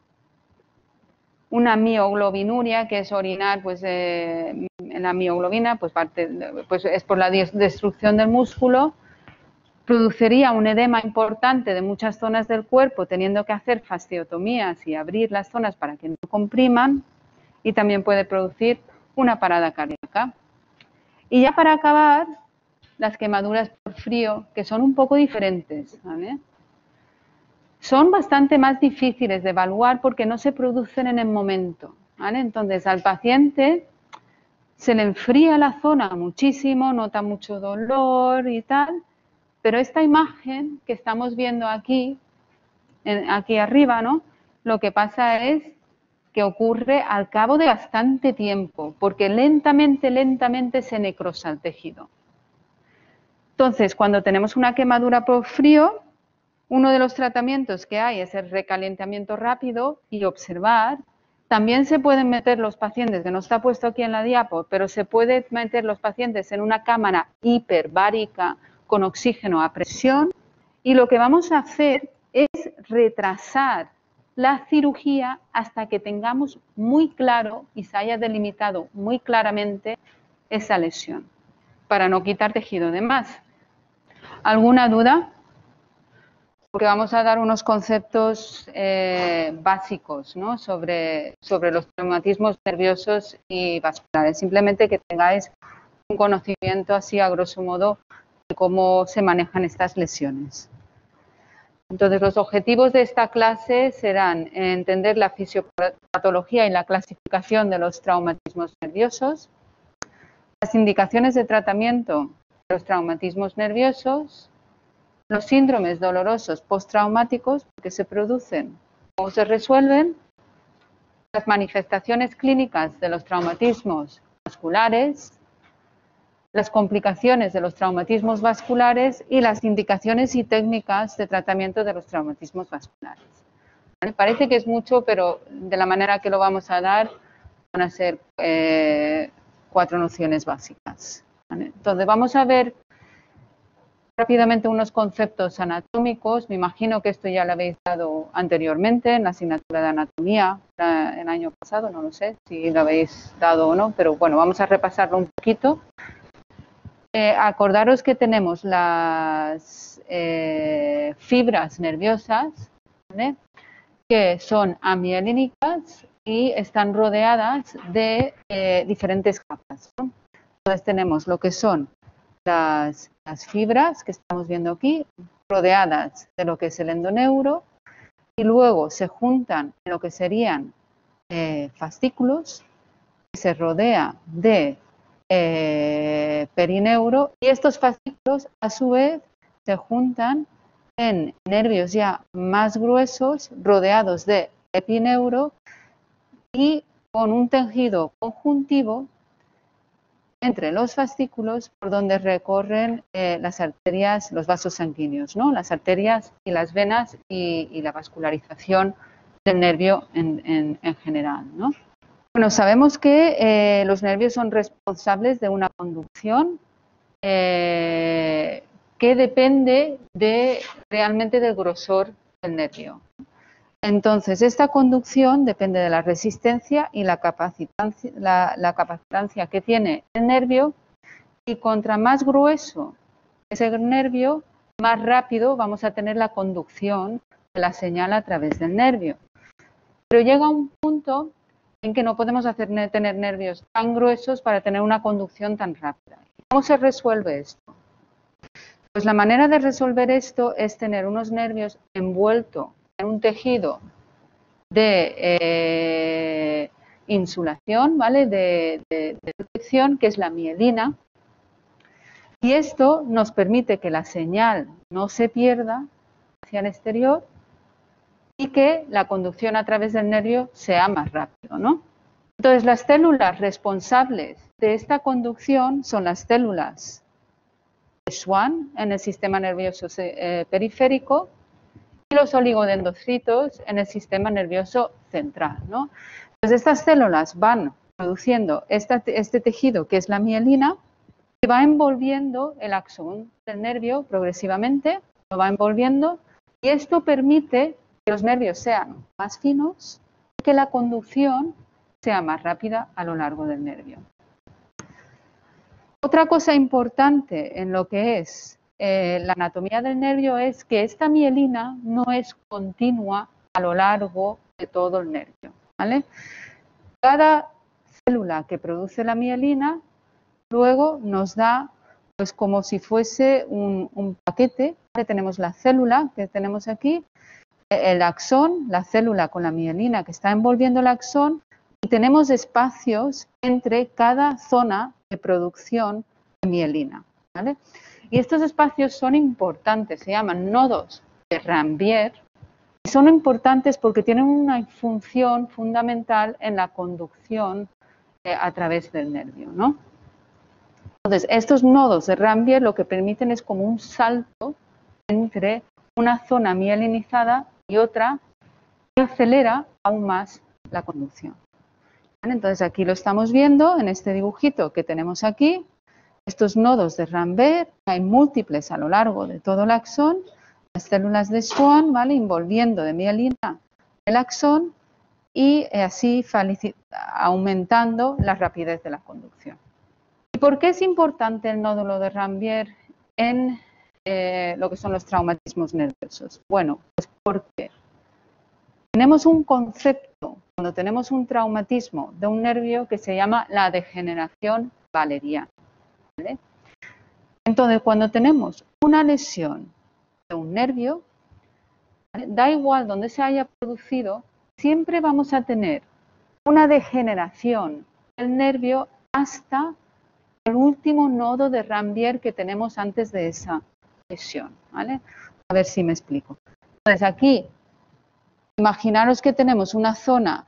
una mioglobinuria, que es orinar, pues eh, la mioglobina pues, parte, pues es por la destrucción del músculo, produciría un edema importante de muchas zonas del cuerpo, teniendo que hacer fasciotomías y abrir las zonas para que no compriman, y también puede producir una parada cardíaca. Y ya para acabar, las quemaduras por frío, que son un poco diferentes, ¿vale? Son bastante más difíciles de evaluar porque no se producen en el momento, ¿vale? Entonces, al paciente se le enfría la zona muchísimo, nota mucho dolor y tal, pero esta imagen que estamos viendo aquí, en, aquí arriba, ¿no? Lo que pasa es que ocurre al cabo de bastante tiempo, porque lentamente, lentamente se necrosa el tejido. Entonces, cuando tenemos una quemadura por frío, uno de los tratamientos que hay es el recalentamiento rápido y observar. También se pueden meter los pacientes, que no está puesto aquí en la diapo, pero se puede meter los pacientes en una cámara hiperbárica con oxígeno a presión, y lo que vamos a hacer es retrasar la cirugía hasta que tengamos muy claro y se haya delimitado muy claramente esa lesión, para no quitar tejido de más. ¿Alguna duda? Porque vamos a dar unos conceptos eh, básicos, ¿no? sobre, sobre los traumatismos nerviosos y vasculares. Simplemente que tengáis un conocimiento así a grosso modo de cómo se manejan estas lesiones. Entonces, los objetivos de esta clase serán entender la fisiopatología y la clasificación de los traumatismos nerviosos, las indicaciones de tratamiento de los traumatismos nerviosos, los síndromes dolorosos postraumáticos que se producen, cómo se resuelven, las manifestaciones clínicas de los traumatismos vasculares, las complicaciones de los traumatismos vasculares y las indicaciones y técnicas de tratamiento de los traumatismos vasculares. ¿Vale? Parece que es mucho, pero de la manera que lo vamos a dar van a ser eh, cuatro nociones básicas. ¿Vale? Entonces vamos a ver rápidamente unos conceptos anatómicos. Me imagino que esto ya lo habéis dado anteriormente en la asignatura de anatomía el año pasado, no lo sé si lo habéis dado o no, pero bueno, vamos a repasarlo un poquito. Eh, acordaros que tenemos las eh, fibras nerviosas, ¿vale? Que son amielínicas y están rodeadas de eh, diferentes capas, ¿no? Entonces tenemos lo que son las, las fibras que estamos viendo aquí, rodeadas de lo que es el endoneuro, y luego se juntan en lo que serían eh, fascículos, que se rodea de eh, perineuro, y estos fascículos a su vez se juntan en nervios ya más gruesos rodeados de epineuro y con un tejido conjuntivo entre los fascículos por donde recorren eh, las arterias, los vasos sanguíneos, ¿no? Las arterias y las venas y, y la vascularización del nervio en, en, en general, ¿no? Bueno, sabemos que eh, los nervios son responsables de una conducción eh, que depende de, realmente del grosor del nervio. Entonces, esta conducción depende de la resistencia y la capacitancia, la, la capacitancia que tiene el nervio, y contra más grueso es el nervio, más rápido vamos a tener la conducción de la señal a través del nervio. Pero llega un punto en que no podemos hacer, tener nervios tan gruesos para tener una conducción tan rápida. ¿Cómo se resuelve esto? Pues la manera de resolver esto es tener unos nervios envueltos en un tejido de eh, insulación, ¿vale? de, de, de protección, que es la mielina, y esto nos permite que la señal no se pierda hacia el exterior y que la conducción a través del nervio sea más rápido, ¿no? Entonces, las células responsables de esta conducción son las células de Schwann en el sistema nervioso eh, periférico y los oligodendrocitos en el sistema nervioso central, ¿no? Entonces, estas células van produciendo esta, este tejido que es la mielina y va envolviendo el axón del nervio progresivamente, lo va envolviendo, y esto permite que los nervios sean más finos y que la conducción sea más rápida a lo largo del nervio. Otra cosa importante en lo que es eh, la anatomía del nervio es que esta mielina no es continua a lo largo de todo el nervio, ¿vale? Cada célula que produce la mielina luego nos da, pues como si fuese un, un paquete, ¿vale? Tenemos la célula que tenemos aquí, el axón, la célula con la mielina que está envolviendo el axón, y tenemos espacios entre cada zona de producción de mielina, ¿vale? Y estos espacios son importantes, se llaman nodos de Ranvier, y son importantes porque tienen una función fundamental en la conducción eh, a través del nervio, ¿no? Entonces, estos nodos de Ranvier lo que permiten es como un salto entre una zona mielinizada y otra que acelera aún más la conducción. ¿Vale? Entonces, aquí lo estamos viendo en este dibujito que tenemos aquí. Estos nodos de Ranvier, hay múltiples a lo largo de todo el axón, las células de Schwann, ¿vale? Envolviendo de mielina el axón y así aumentando la rapidez de la conducción. ¿Y por qué es importante el nódulo de Ranvier en eh, lo que son los traumatismos nerviosos? Bueno, pues porque tenemos un concepto, cuando tenemos un traumatismo de un nervio, que se llama la degeneración valeriana, ¿vale? Entonces, cuando tenemos una lesión de un nervio, ¿vale? Da igual donde se haya producido, siempre vamos a tener una degeneración del nervio hasta el último nodo de Ranvier que tenemos antes de esa lesión, ¿vale? A ver si me explico. Entonces, aquí, imaginaros que tenemos una zona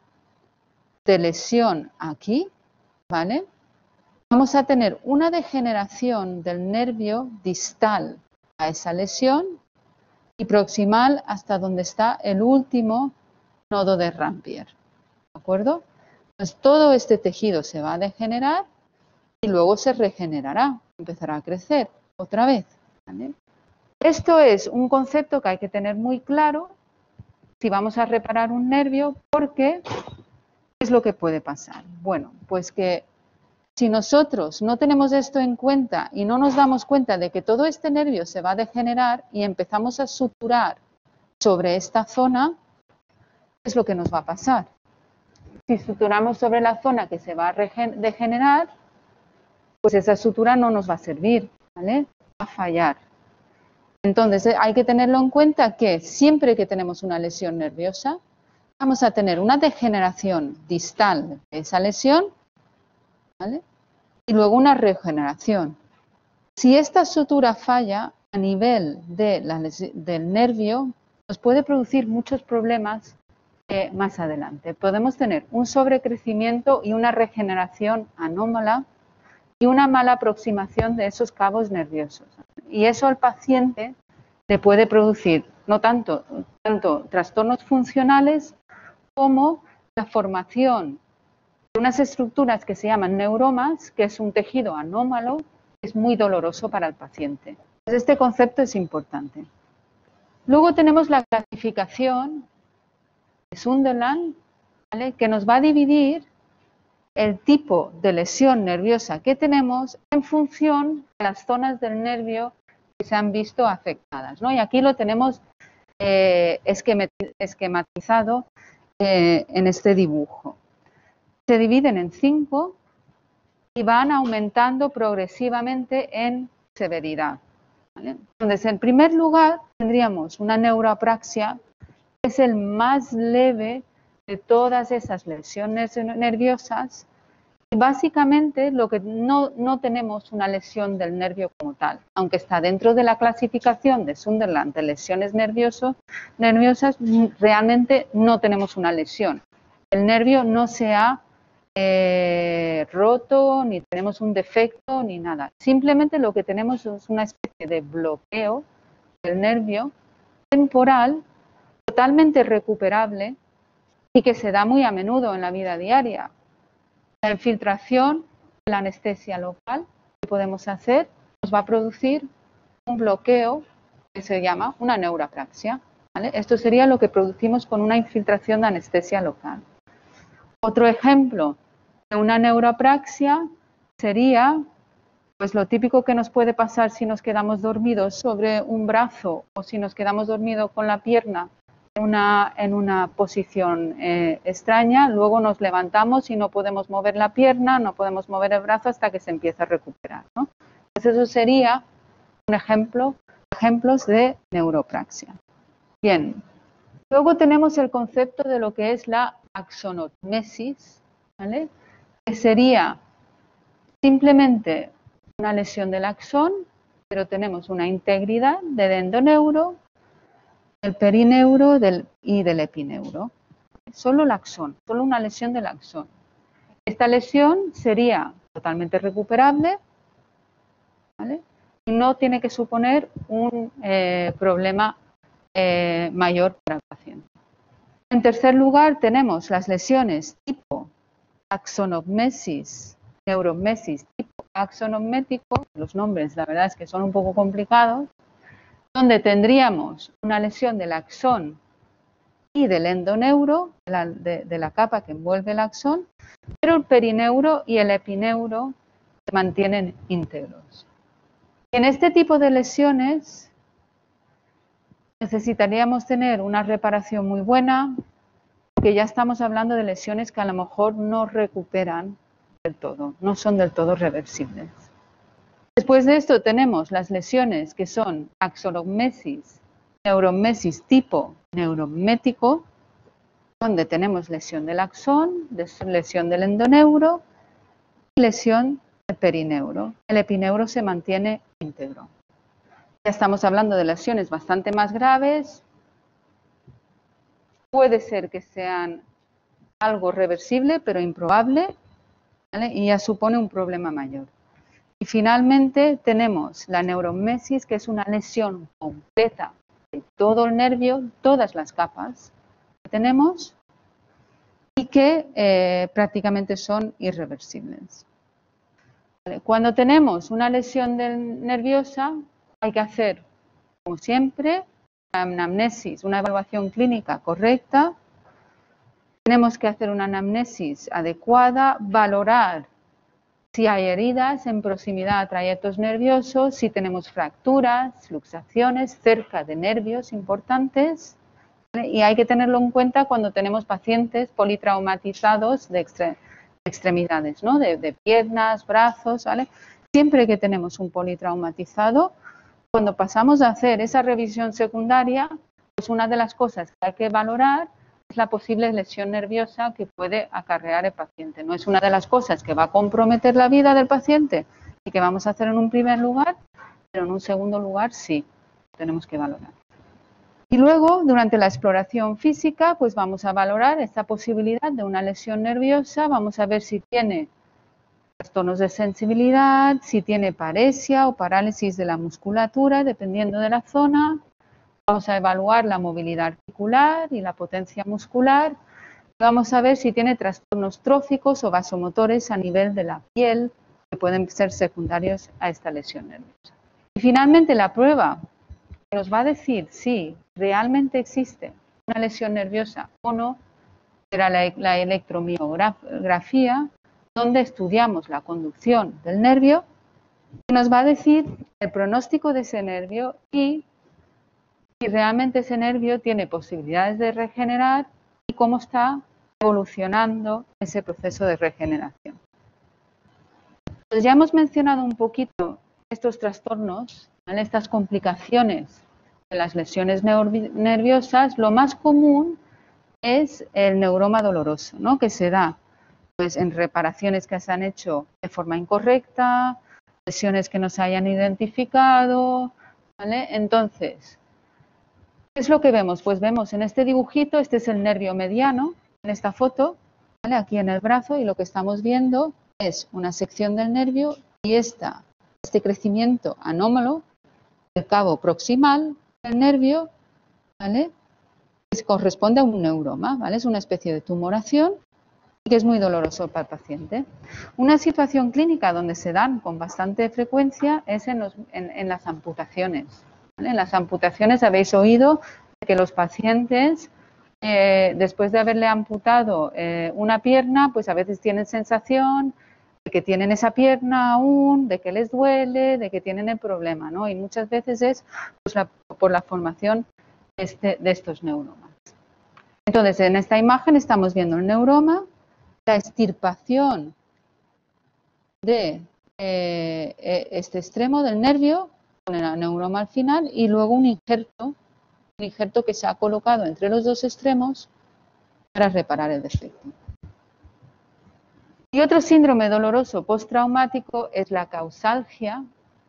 de lesión aquí, ¿vale? Vamos a tener una degeneración del nervio distal a esa lesión y proximal hasta donde está el último nodo de Ranvier, ¿de acuerdo? Pues todo este tejido se va a degenerar y luego se regenerará, empezará a crecer otra vez, ¿vale? Esto es un concepto que hay que tener muy claro si vamos a reparar un nervio, porque ¿qué es lo que puede pasar? Bueno, pues que si nosotros no tenemos esto en cuenta y no nos damos cuenta de que todo este nervio se va a degenerar y empezamos a suturar sobre esta zona, ¿qué es lo que nos va a pasar? Si suturamos sobre la zona que se va a degenerar, pues esa sutura no nos va a servir, ¿vale? Va a fallar. Entonces hay que tenerlo en cuenta que siempre que tenemos una lesión nerviosa, vamos a tener una degeneración distal de esa lesión, ¿vale? Y luego una regeneración. Si esta sutura falla a nivel de la del nervio, nos puede producir muchos problemas eh, más adelante. Podemos tener un sobrecrecimiento y una regeneración anómala y una mala aproximación de esos cabos nerviosos. Y eso al paciente le puede producir no tanto, tanto trastornos funcionales como la formación de unas estructuras que se llaman neuromas, que es un tejido anómalo, que es muy doloroso para el paciente. Este concepto es importante. Luego tenemos la clasificación de Sunderland, ¿vale?, que nos va a dividir el tipo de lesión nerviosa que tenemos en función de las zonas del nervio que se han visto afectadas, ¿no? Y aquí lo tenemos eh, esquematizado eh, en este dibujo. Se dividen en cinco y van aumentando progresivamente en severidad, ¿vale? Entonces, en primer lugar, tendríamos una neuroapraxia, que es el más leve de todas esas lesiones nerviosas. Y básicamente lo que no, no tenemos una lesión del nervio como tal, aunque está dentro de la clasificación de Sunderland de lesiones nervioso, nerviosas, realmente no tenemos una lesión. El nervio no se ha eh, roto, ni tenemos un defecto, ni nada. Simplemente lo que tenemos es una especie de bloqueo del nervio temporal, totalmente recuperable y que se da muy a menudo en la vida diaria. La infiltración de la anestesia local que podemos hacer nos va a producir un bloqueo que se llama una neuroapraxia, ¿vale? Esto sería lo que producimos con una infiltración de anestesia local. Otro ejemplo de una neuroapraxia sería pues lo típico que nos puede pasar si nos quedamos dormidos sobre un brazo o si nos quedamos dormidos con la pierna en una, en una posición eh, extraña, luego nos levantamos y no podemos mover la pierna, no podemos mover el brazo hasta que se empieza a recuperar, ¿no? Entonces eso sería un ejemplo, ejemplos de neuropraxia. Bien, luego tenemos el concepto de lo que es la axonotmesis, ¿vale?, que sería simplemente una lesión del axón, pero tenemos una integridad del endoneuro, del perineuro del, y del epineuro. Solo el axón, solo una lesión del axón. Esta lesión sería totalmente recuperable, ¿vale?, y no tiene que suponer un eh, problema eh, mayor para el paciente. En tercer lugar, tenemos las lesiones tipo axonogmesis, neurogmesis tipo axonogmético, los nombres la verdad es que son un poco complicados, donde tendríamos una lesión del axón y del endoneuro, de la, de, de la capa que envuelve el axón, pero el perineuro y el epineuro se mantienen íntegros. En este tipo de lesiones necesitaríamos tener una reparación muy buena, porque ya estamos hablando de lesiones que a lo mejor no recuperan del todo, no son del todo reversibles. Después de esto tenemos las lesiones que son axonogmesis, neurogmesis tipo neurogmético, donde tenemos lesión del axón, lesión del endoneuro y lesión del perineuro. El epineuro se mantiene íntegro. Ya estamos hablando de lesiones bastante más graves. Puede ser que sean algo reversible, pero improbable, ¿vale?, y ya supone un problema mayor. Y finalmente tenemos la neurogmesis, que es una lesión completa de todo el nervio, todas las capas que tenemos y que eh, prácticamente son irreversibles. ¿Vale? Cuando tenemos una lesión del, nerviosa, hay que hacer, como siempre, una anamnesis, una evaluación clínica correcta. Tenemos que hacer una anamnesis adecuada, valorar si hay heridas en proximidad a trayectos nerviosos, si tenemos fracturas, luxaciones cerca de nervios importantes, ¿vale?, y hay que tenerlo en cuenta cuando tenemos pacientes politraumatizados de, extre de extremidades, ¿no?, de, de piernas, brazos, ¿vale? Siempre que tenemos un politraumatizado, cuando pasamos a hacer esa revisión secundaria, pues una de las cosas que hay que valorar es la posible lesión nerviosa que puede acarrear el paciente. No es una de las cosas que va a comprometer la vida del paciente y que vamos a hacer en un primer lugar, pero en un segundo lugar sí, tenemos que valorar. Y luego, durante la exploración física, pues vamos a valorar esta posibilidad de una lesión nerviosa, vamos a ver si tiene trastornos de sensibilidad, si tiene paresia o parálisis de la musculatura, dependiendo de la zona. Vamos a evaluar la movilidad articular y la potencia muscular. Vamos a ver si tiene trastornos tróficos o vasomotores a nivel de la piel, que pueden ser secundarios a esta lesión nerviosa. Y finalmente la prueba que nos va a decir si realmente existe una lesión nerviosa o no será la, la electromiografía, donde estudiamos la conducción del nervio, que nos va a decir el pronóstico de ese nervio y si realmente ese nervio tiene posibilidades de regenerar y cómo está evolucionando ese proceso de regeneración. Pues ya hemos mencionado un poquito estos trastornos, ¿vale? Estas complicaciones de las lesiones nerviosas. Lo más común es el neuroma doloroso, ¿no? Que se da pues, en reparaciones que se han hecho de forma incorrecta, lesiones que no se hayan identificado, ¿vale? Entonces, ¿qué es lo que vemos? Pues vemos en este dibujito, este es el nervio mediano, en esta foto, ¿vale? Aquí en el brazo, y lo que estamos viendo es una sección del nervio y esta, este crecimiento anómalo del cabo proximal del nervio, ¿vale? Que corresponde a un neuroma, ¿vale? Es una especie de tumoración y que es muy doloroso para el paciente. Una situación clínica donde se dan con bastante frecuencia es en, los, en, en las amputaciones, ¿vale? En las amputaciones habéis oído que los pacientes, eh, después de haberle amputado eh, una pierna, pues a veces tienen sensación de que tienen esa pierna aún, de que les duele, de que tienen el problema, ¿no? Y muchas veces es pues, la, por la formación este, de estos neuromas. Entonces, en esta imagen estamos viendo el neuroma, la extirpación de eh, este extremo del nervio, con el neuroma al final, y luego un injerto, un injerto que se ha colocado entre los dos extremos para reparar el defecto. Y otro síndrome doloroso postraumático es la causalgia.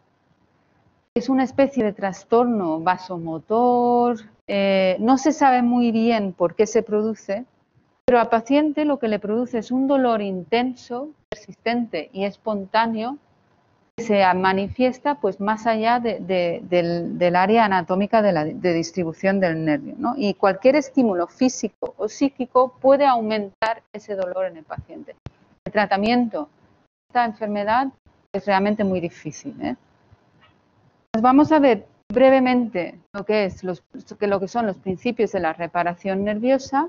Es una especie de trastorno vasomotor, eh, no se sabe muy bien por qué se produce, pero al paciente lo que le produce es un dolor intenso, persistente y espontáneo que se manifiesta pues, más allá de, de, del, del área anatómica de, la, de distribución del nervio, ¿no? Y cualquier estímulo físico o psíquico puede aumentar ese dolor en el paciente. El tratamiento de esta enfermedad es realmente muy difícil, ¿eh? Pues vamos a ver brevemente lo que, es los, lo que son los principios de la reparación nerviosa.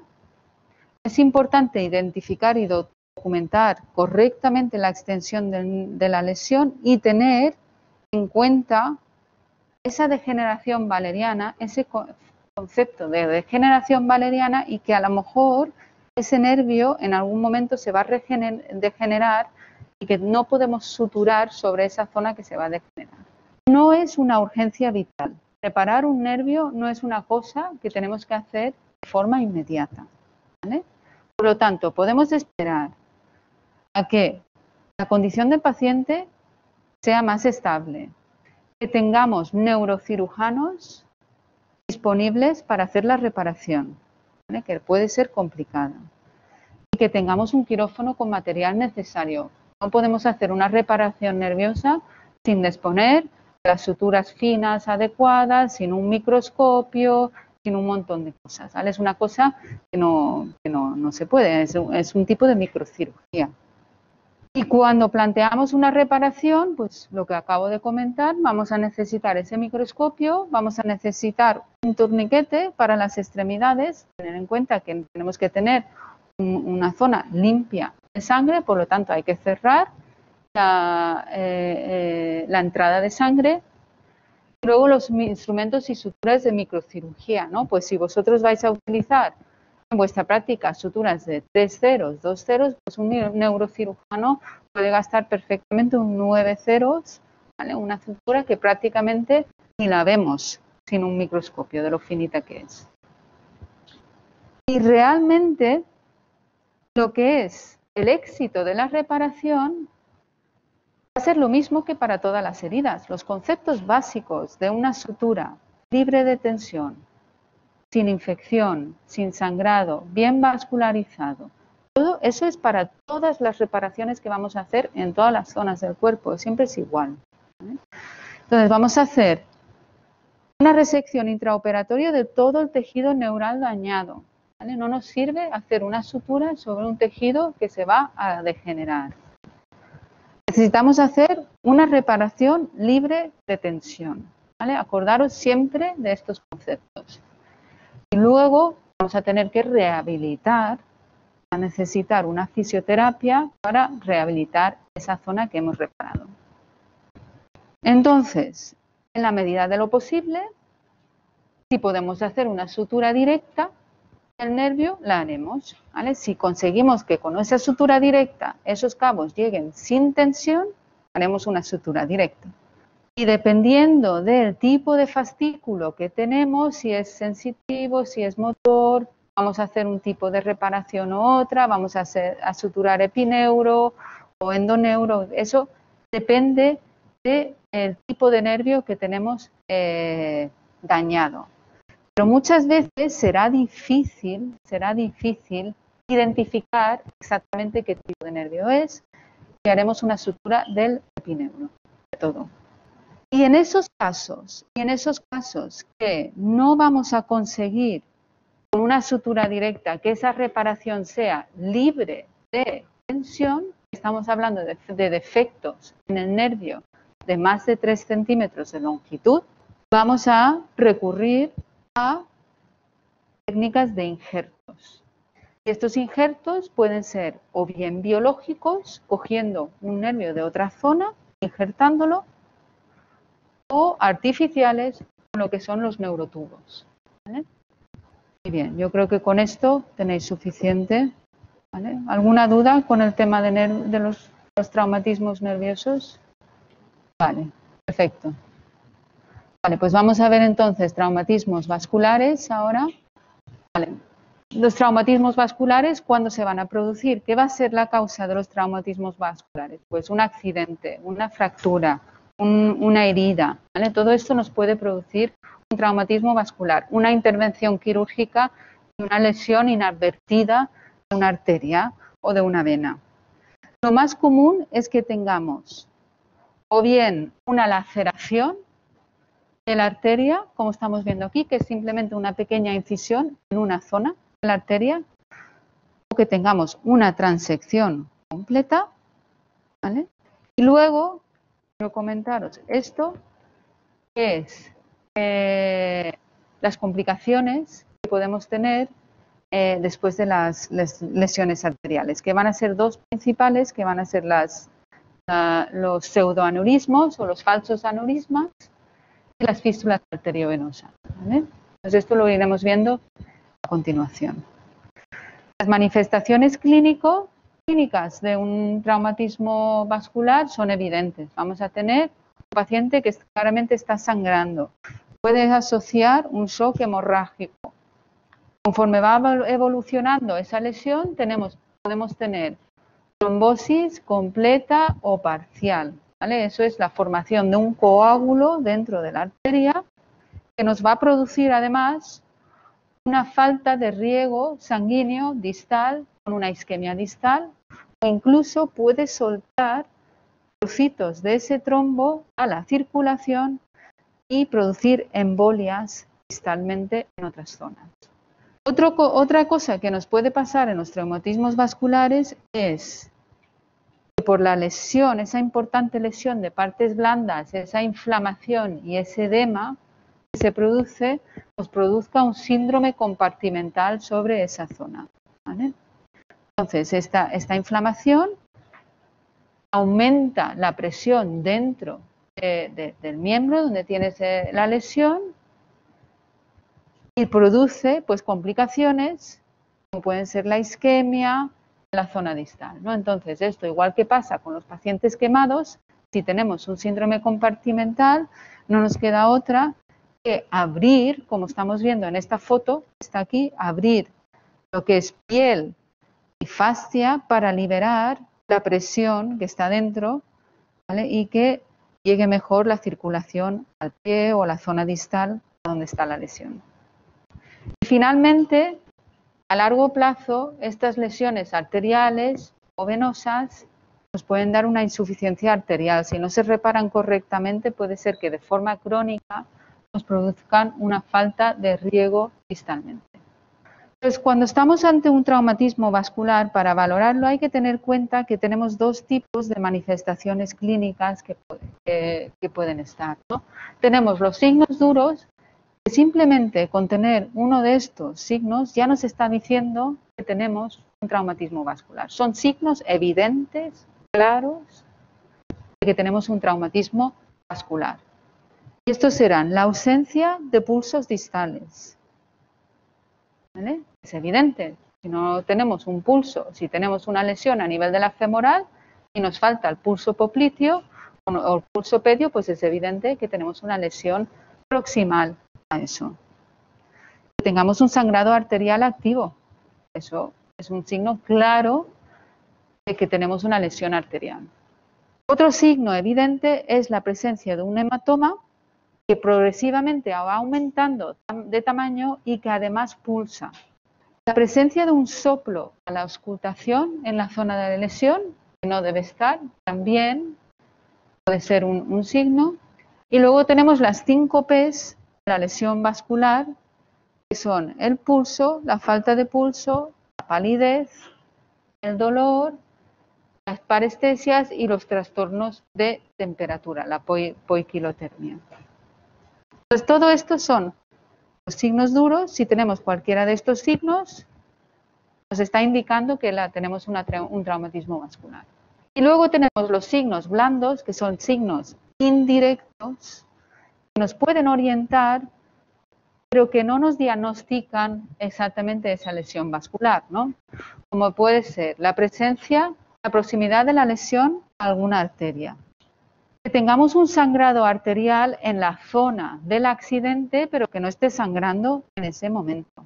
Es importante identificar y documentar correctamente la extensión de, de la lesión y tener en cuenta esa degeneración valeriana, ese concepto de degeneración valeriana y que a lo mejor ese nervio en algún momento se va a degenerar y que no podemos suturar sobre esa zona que se va a degenerar. No es una urgencia vital. Reparar un nervio no es una cosa que tenemos que hacer de forma inmediata, ¿vale? Por lo tanto, podemos esperar a que la condición del paciente sea más estable, que tengamos neurocirujanos disponibles para hacer la reparación, ¿vale? Que puede ser complicada, y que tengamos un quirófano con material necesario. No podemos hacer una reparación nerviosa sin disponer de las suturas finas adecuadas, sin un microscopio, sin un montón de cosas, ¿vale? Es una cosa que no, que no, no se puede, es un, es un tipo de microcirugía. Y cuando planteamos una reparación, pues lo que acabo de comentar, vamos a necesitar ese microscopio, vamos a necesitar un torniquete para las extremidades, tener en cuenta que tenemos que tener un, una zona limpia de sangre, por lo tanto hay que cerrar la, eh, eh, la entrada de sangre. Luego los instrumentos y suturas de microcirugía, ¿no? Pues si vosotros vais a utilizar en vuestra práctica suturas de tres ceros, dos ceros, pues un neurocirujano puede gastar perfectamente un nueve ceros, ¿vale? Una sutura que prácticamente ni la vemos sin un microscopio de lo finita que es. Y realmente lo que es el éxito de la reparación va a ser lo mismo que para todas las heridas. Los conceptos básicos de una sutura libre de tensión, sin infección, sin sangrado, bien vascularizado, todo eso es para todas las reparaciones que vamos a hacer en todas las zonas del cuerpo, siempre es igual, ¿vale? Entonces vamos a hacer una resección intraoperatoria de todo el tejido neural dañado, ¿vale? No nos sirve hacer una sutura sobre un tejido que se va a degenerar. necesitamos hacer una reparación libre de tensión, ¿vale? Acordaros siempre de estos conceptos. Y luego vamos a tener que rehabilitar, a necesitar una fisioterapia para rehabilitar esa zona que hemos reparado. Entonces, en la medida de lo posible, si podemos hacer una sutura directa del nervio, la haremos, ¿vale? Si conseguimos que con esa sutura directa esos cabos lleguen sin tensión, haremos una sutura directa. Y dependiendo del tipo de fascículo que tenemos, si es sensitivo, si es motor, vamos a hacer un tipo de reparación u otra, vamos a, hacer, a suturar epineuro o endoneuro, eso depende del tipo de nervio que tenemos eh, dañado. Pero muchas veces será difícil, será difícil identificar exactamente qué tipo de nervio es y haremos una sutura del epineuro, de todo. Y en esos casos, y en esos casos que no vamos a conseguir con una sutura directa que esa reparación sea libre de tensión, estamos hablando de, de defectos en el nervio de más de tres centímetros de longitud, vamos a recurrir a técnicas de injertos. Y estos injertos pueden ser o bien biológicos, cogiendo un nervio de otra zona, injertándolo, o artificiales, con lo que son los neurotubos, ¿vale? Muy bien, yo creo que con esto tenéis suficiente, ¿vale? ¿Alguna duda con el tema de, de los, los traumatismos nerviosos? Vale, perfecto. Vale, pues vamos a ver entonces traumatismos vasculares ahora. Vale. Los traumatismos vasculares, ¿cuándo se van a producir? ¿Qué va a ser la causa de los traumatismos vasculares? Pues un accidente, una fractura, un, una herida, ¿vale? Todo esto nos puede producir un traumatismo vascular, una intervención quirúrgica y una lesión inadvertida de una arteria o de una vena. Lo más común es que tengamos o bien una laceración de la arteria, como estamos viendo aquí, que es simplemente una pequeña incisión en una zona de la arteria, o que tengamos una transección completa, ¿vale? Y luego, quiero comentaros esto, que es eh, las complicaciones que podemos tener eh, después de las les, lesiones arteriales, que van a ser dos principales, que van a ser las, la, los pseudoaneurismos o los falsos aneurismas, las fístulas arteriovenosas, ¿vale? Entonces esto lo iremos viendo a continuación. Las manifestaciones clínico, clínicas de un traumatismo vascular son evidentes. Vamos a tener un paciente que claramente está sangrando. Puede asociar un shock hemorrágico. Conforme va evolucionando esa lesión, tenemos, podemos tener trombosis completa o parcial, ¿vale? Eso es la formación de un coágulo dentro de la arteria que nos va a producir además una falta de riego sanguíneo distal con una isquemia distal o incluso puede soltar trocitos de ese trombo a la circulación y producir embolias distalmente en otras zonas. Otro, otra cosa que nos puede pasar en los traumatismos vasculares es que por la lesión, esa importante lesión de partes blandas, esa inflamación y ese edema que se produce, nos produzca un síndrome compartimental sobre esa zona, ¿vale? Entonces, esta, esta inflamación aumenta la presión dentro de, de, del miembro donde tienes la lesión y produce pues, complicaciones como pueden ser la isquemia en la zona distal, ¿no? Entonces, esto igual que pasa con los pacientes quemados, si tenemos un síndrome compartimental, no nos queda otra que abrir, como estamos viendo en esta foto, está aquí, abrir lo que es piel y fascia para liberar la presión que está dentro, ¿vale? Y que llegue mejor la circulación al pie o a la zona distal donde está la lesión. Y finalmente, a largo plazo, estas lesiones arteriales o venosas nos pueden dar una insuficiencia arterial. Si no se reparan correctamente, puede ser que de forma crónica nos produzcan una falta de riego distalmente. Pues cuando estamos ante un traumatismo vascular, para valorarlo hay que tener en cuenta que tenemos dos tipos de manifestaciones clínicas que, que, que pueden estar, ¿no? Tenemos los signos duros, que simplemente con tener uno de estos signos ya nos está diciendo que tenemos un traumatismo vascular. Son signos evidentes, claros, de que tenemos un traumatismo vascular. Y estos serán la ausencia de pulsos distales. ¿Vale? Es evidente, si no tenemos un pulso, si tenemos una lesión a nivel de la femoral y nos falta el pulso popliteo o el pulso pedio, pues es evidente que tenemos una lesión proximal a eso. Que tengamos un sangrado arterial activo, eso es un signo claro de que tenemos una lesión arterial. Otro signo evidente es la presencia de un hematoma que progresivamente va aumentando de tamaño y que además pulsa. La presencia de un soplo a la auscultación en la zona de la lesión, que no debe estar, también puede ser un, un signo. Y luego tenemos las cinco P's de la lesión vascular, que son el pulso, la falta de pulso, la palidez, el dolor, las parestesias y los trastornos de temperatura, la poiquilotermia. Pues todo esto son los signos duros. Si tenemos cualquiera de estos signos, nos está indicando que la, tenemos una, un traumatismo vascular. Y luego tenemos los signos blandos, que son signos indirectos, que nos pueden orientar, pero que no nos diagnostican exactamente esa lesión vascular, ¿no? Como puede ser la presencia, la proximidad de la lesión a alguna arteria. Que tengamos un sangrado arterial en la zona del accidente, pero que no esté sangrando en ese momento.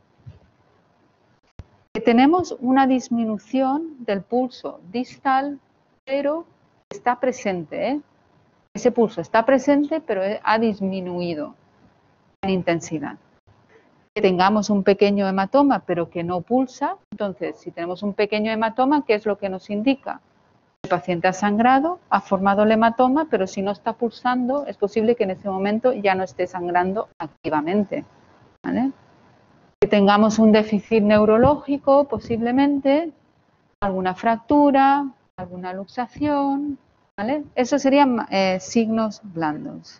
Que tenemos una disminución del pulso distal, pero está presente, ¿eh? Ese pulso está presente, pero ha disminuido en intensidad. Que tengamos un pequeño hematoma, pero que no pulsa. Entonces, si tenemos un pequeño hematoma, ¿qué es lo que nos indica? El paciente ha sangrado, ha formado el hematoma, pero si no está pulsando, es posible que en ese momento ya no esté sangrando activamente, ¿vale? Que tengamos un déficit neurológico, posiblemente, alguna fractura, alguna luxación, ¿vale? Esos serían eh, signos blandos.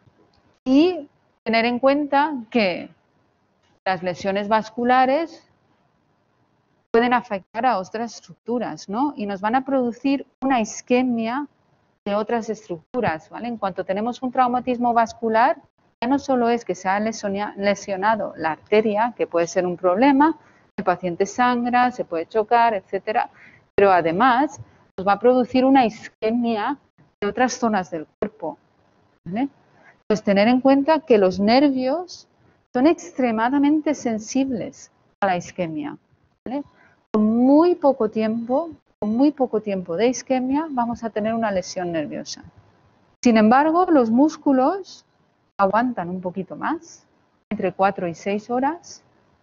Y tener en cuenta que las lesiones vasculares pueden afectar a otras estructuras, ¿no? Y nos van a producir una isquemia de otras estructuras, ¿vale? En cuanto tenemos un traumatismo vascular, ya no solo es que se ha lesionado la arteria, que puede ser un problema, el paciente sangra, se puede chocar, etcétera, pero además nos va a producir una isquemia de otras zonas del cuerpo, ¿vale? Pues tener en cuenta que los nervios son extremadamente sensibles a la isquemia, ¿vale? Con muy poco tiempo, con muy poco tiempo de isquemia, vamos a tener una lesión nerviosa. Sin embargo, los músculos aguantan un poquito más, entre cuatro y seis horas.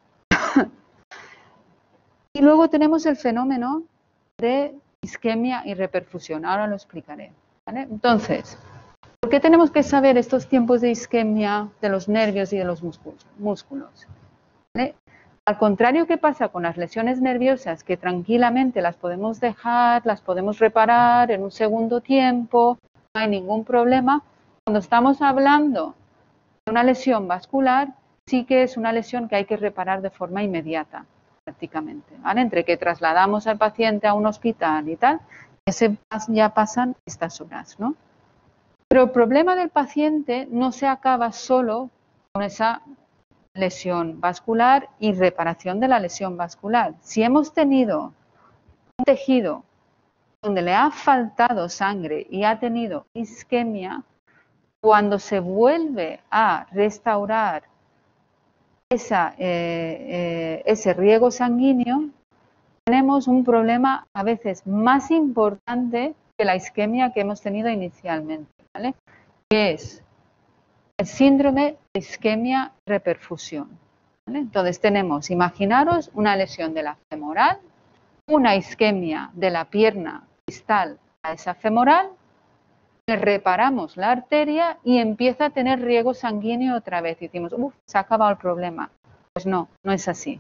Y luego tenemos el fenómeno de isquemia y reperfusión. Ahora lo explicaré, ¿vale? Entonces, ¿por qué tenemos que saber estos tiempos de isquemia de los nervios y de los músculos? ¿Vale? Al contrario que pasa con las lesiones nerviosas, que tranquilamente las podemos dejar, las podemos reparar en un segundo tiempo, no hay ningún problema. Cuando estamos hablando de una lesión vascular, sí que es una lesión que hay que reparar de forma inmediata, prácticamente, ¿vale? Entre que trasladamos al paciente a un hospital y tal, ya pasan estas horas, ¿no? Pero el problema del paciente no se acaba solo con esa lesión vascular y reparación de la lesión vascular. Si hemos tenido un tejido donde le ha faltado sangre y ha tenido isquemia, cuando se vuelve a restaurar esa, eh, eh, ese riego sanguíneo, tenemos un problema a veces más importante que la isquemia que hemos tenido inicialmente, ¿vale? Que es el síndrome de isquemia reperfusión, ¿vale? Entonces tenemos, imaginaros una lesión de la femoral, una isquemia de la pierna distal a esa femoral, le reparamos la arteria y empieza a tener riego sanguíneo otra vez. Y decimos, uff, se ha acabado el problema. Pues no, no es así.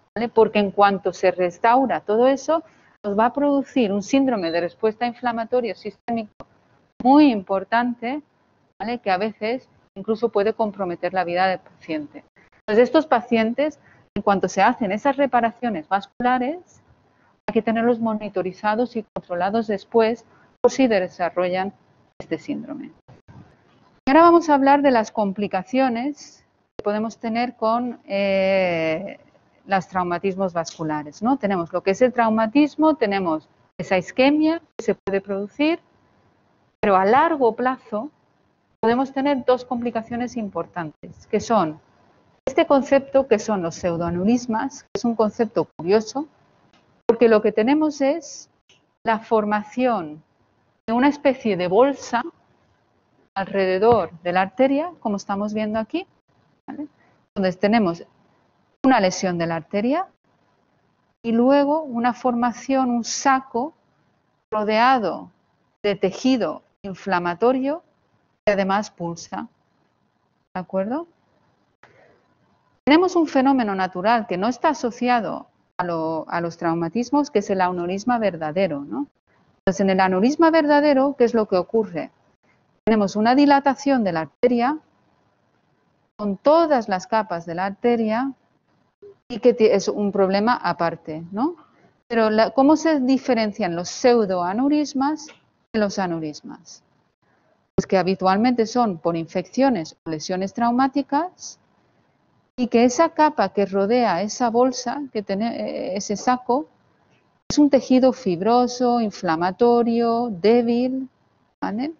¿vale? Porque en cuanto se restaura todo eso, nos va a producir un síndrome de respuesta inflamatoria sistémico muy importante, ¿vale? Que a veces incluso puede comprometer la vida del paciente. Entonces, estos pacientes, en cuanto se hacen esas reparaciones vasculares, hay que tenerlos monitorizados y controlados después por si desarrollan este síndrome. Ahora vamos a hablar de las complicaciones que podemos tener con eh, los traumatismos vasculares, ¿no? Tenemos lo que es el traumatismo, tenemos esa isquemia que se puede producir, pero a largo plazo podemos tener dos complicaciones importantes, que son este concepto que son los pseudoaneurismas, que es un concepto curioso, porque lo que tenemos es la formación de una especie de bolsa alrededor de la arteria, como estamos viendo aquí, ¿vale? Donde tenemos una lesión de la arteria y luego una formación, un saco rodeado de tejido inflamatorio que además pulsa. ¿De acuerdo? Tenemos un fenómeno natural que no está asociado a, lo, a los traumatismos, que es el aneurisma verdadero, ¿no? Entonces, en el aneurisma verdadero, ¿qué es lo que ocurre? Tenemos una dilatación de la arteria con todas las capas de la arteria y que es un problema aparte, ¿no? Pero la, ¿cómo se diferencian los pseudoaneurismas de los aneurismas? Pues que habitualmente son por infecciones o lesiones traumáticas y que esa capa que rodea esa bolsa, que tiene ese saco, es un tejido fibroso, inflamatorio, débil, ¿vale?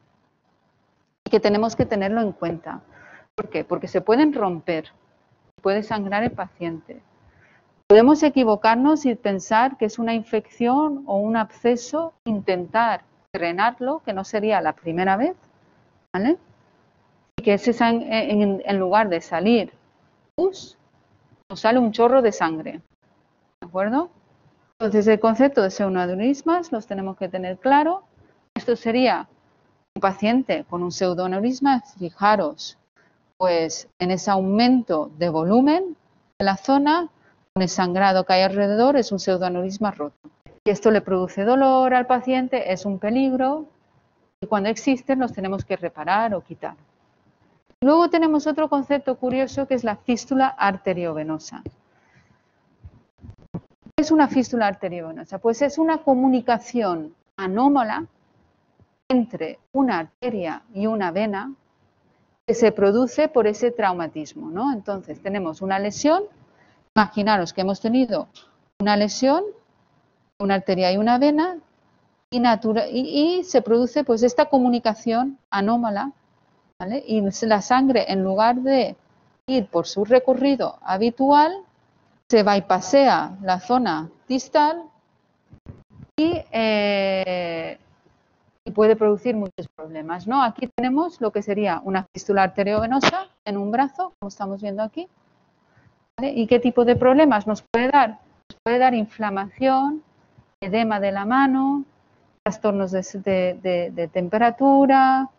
Y que tenemos que tenerlo en cuenta. ¿Por qué? Porque se pueden romper, puede sangrar el paciente. Podemos equivocarnos y pensar que es una infección o un absceso, intentar drenarlo, que no sería la primera vez, ¿vale? Y que ese sang en, en lugar de salir pus, nos sale un chorro de sangre, ¿de acuerdo? Entonces el concepto de pseudoaneurismas los tenemos que tener claro. Esto sería un paciente con un pseudoaneurisma, fijaros, pues en ese aumento de volumen de la zona, con el sangrado que hay alrededor, es un pseudoaneurisma roto. Y esto le produce dolor al paciente, es un peligro, y cuando existen los tenemos que reparar o quitar. Luego tenemos otro concepto curioso que es la fístula arteriovenosa. ¿Qué es una fístula arteriovenosa? Pues es una comunicación anómala entre una arteria y una vena que se produce por ese traumatismo, ¿no? Entonces tenemos una lesión, imaginaros que hemos tenido una lesión, una arteria y una vena, y, natura, y, y se produce pues esta comunicación anómala, ¿vale? Y la sangre, en lugar de ir por su recorrido habitual, se bypassea la zona distal y, eh, y puede producir muchos problemas, ¿no? Aquí tenemos lo que sería una fístula arteriovenosa en un brazo, como estamos viendo aquí, ¿vale? ¿Y qué tipo de problemas nos puede dar? Nos puede dar inflamación, edema de la mano, trastornos de, de, de, de temperatura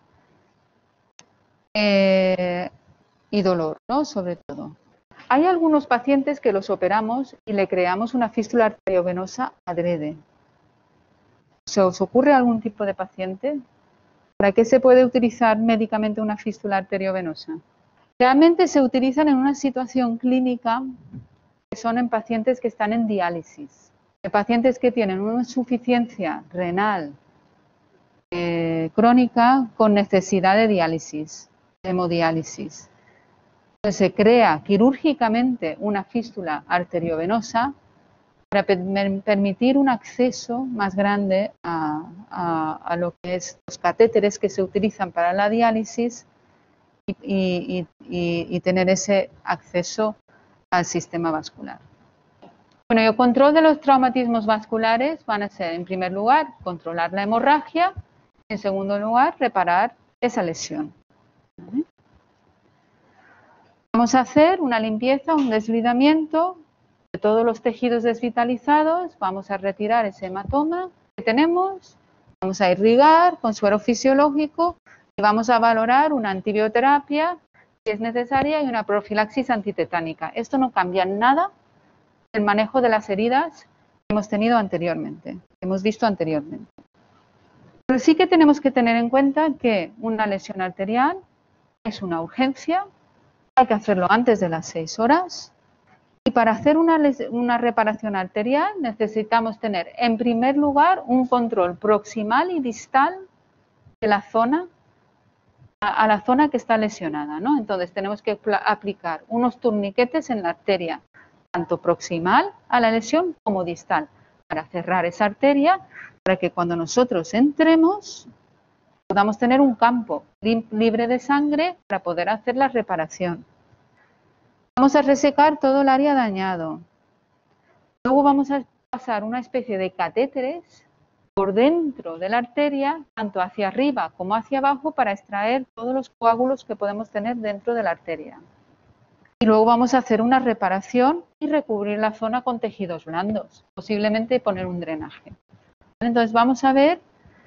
eh, y dolor, ¿no? Sobre todo. Hay algunos pacientes que los operamos y le creamos una fístula arteriovenosa adrede. ¿Se os ocurre algún tipo de paciente? ¿Para qué se puede utilizar médicamente una fístula arteriovenosa? Realmente se utilizan en una situación clínica que son en pacientes que están en diálisis, en pacientes que tienen una insuficiencia renal eh, crónica con necesidad de diálisis, hemodiálisis. Entonces se crea quirúrgicamente una fístula arteriovenosa para permitir un acceso más grande a, a, a lo que es los catéteres que se utilizan para la diálisis y, y, y, y tener ese acceso al sistema vascular. Bueno, y el control de los traumatismos vasculares van a ser, en primer lugar, controlar la hemorragia, en segundo lugar, reparar esa lesión. ¿Vale? Vamos a hacer una limpieza, un deslizamiento de todos los tejidos desvitalizados, vamos a retirar ese hematoma que tenemos, vamos a irrigar con suero fisiológico y vamos a valorar una antibioterapia si es necesaria y una profilaxis antitetánica. Esto no cambia nada el manejo de las heridas que hemos tenido anteriormente, que hemos visto anteriormente. Pero sí que tenemos que tener en cuenta que una lesión arterial es una urgencia, hay que hacerlo antes de las seis horas. Y para hacer una, una reparación arterial necesitamos tener, en primer lugar, un control proximal y distal de la zona, a, a la zona que está lesionada, ¿no? Entonces tenemos que aplicar unos turniquetes en la arteria, tanto proximal a la lesión como distal, para cerrar esa arteria, para que cuando nosotros entremos podamos tener un campo libre de sangre para poder hacer la reparación. Vamos a resecar todo el área dañado. Luego vamos a pasar una especie de catéteres por dentro de la arteria, tanto hacia arriba como hacia abajo, para extraer todos los coágulos que podemos tener dentro de la arteria. Y luego vamos a hacer una reparación y recubrir la zona con tejidos blandos, posiblemente poner un drenaje. Entonces vamos a ver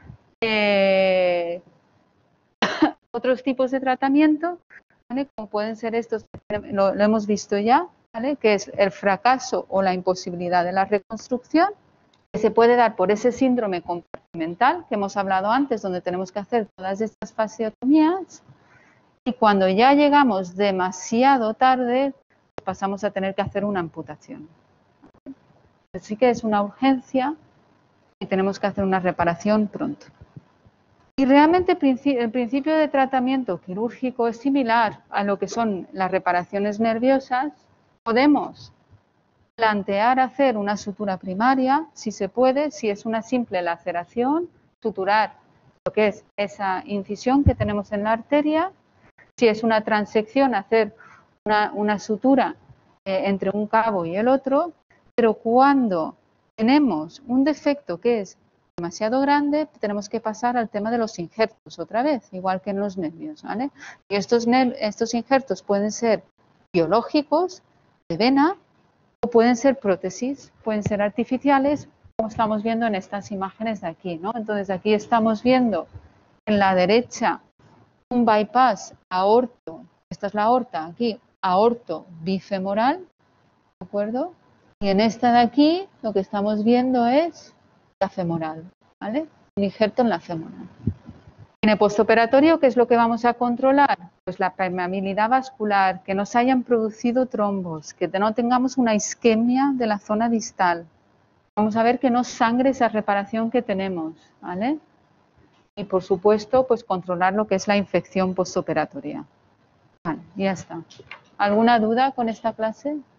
eh, otros tipos de tratamiento, ¿vale? Como pueden ser estos, lo, lo hemos visto ya, ¿vale? Que es el fracaso o la imposibilidad de la reconstrucción, que se puede dar por ese síndrome compartimental que hemos hablado antes, donde tenemos que hacer todas estas fasciotomías, y cuando ya llegamos demasiado tarde, pasamos a tener que hacer una amputación. Así que es una urgencia y tenemos que hacer una reparación pronto. Y realmente el principio de tratamiento quirúrgico es similar a lo que son las reparaciones nerviosas. Podemos plantear hacer una sutura primaria, si se puede, si es una simple laceración, suturar lo que es esa incisión que tenemos en la arteria. Si es una transección, hacer una, una sutura eh, entre un cabo y el otro. Pero cuando tenemos un defecto que es demasiado grande, tenemos que pasar al tema de los injertos otra vez, igual que en los nervios, ¿vale? Y estos, estos injertos pueden ser biológicos, de vena, o pueden ser prótesis, pueden ser artificiales, como estamos viendo en estas imágenes de aquí, ¿no? Entonces aquí estamos viendo en la derecha un bypass aorto, esta es la aorta, aquí aorto bifemoral, ¿de acuerdo? Y en esta de aquí lo que estamos viendo es la femoral, ¿vale? Un injerto en la femoral. En el postoperatorio, ¿qué es lo que vamos a controlar? Pues la permeabilidad vascular, que no se hayan producido trombos, que no tengamos una isquemia de la zona distal. Vamos a ver que no sangre esa reparación que tenemos, ¿vale? Y por supuesto, pues controlar lo que es la infección postoperatoria. Vale, ya está. ¿Alguna duda con esta clase?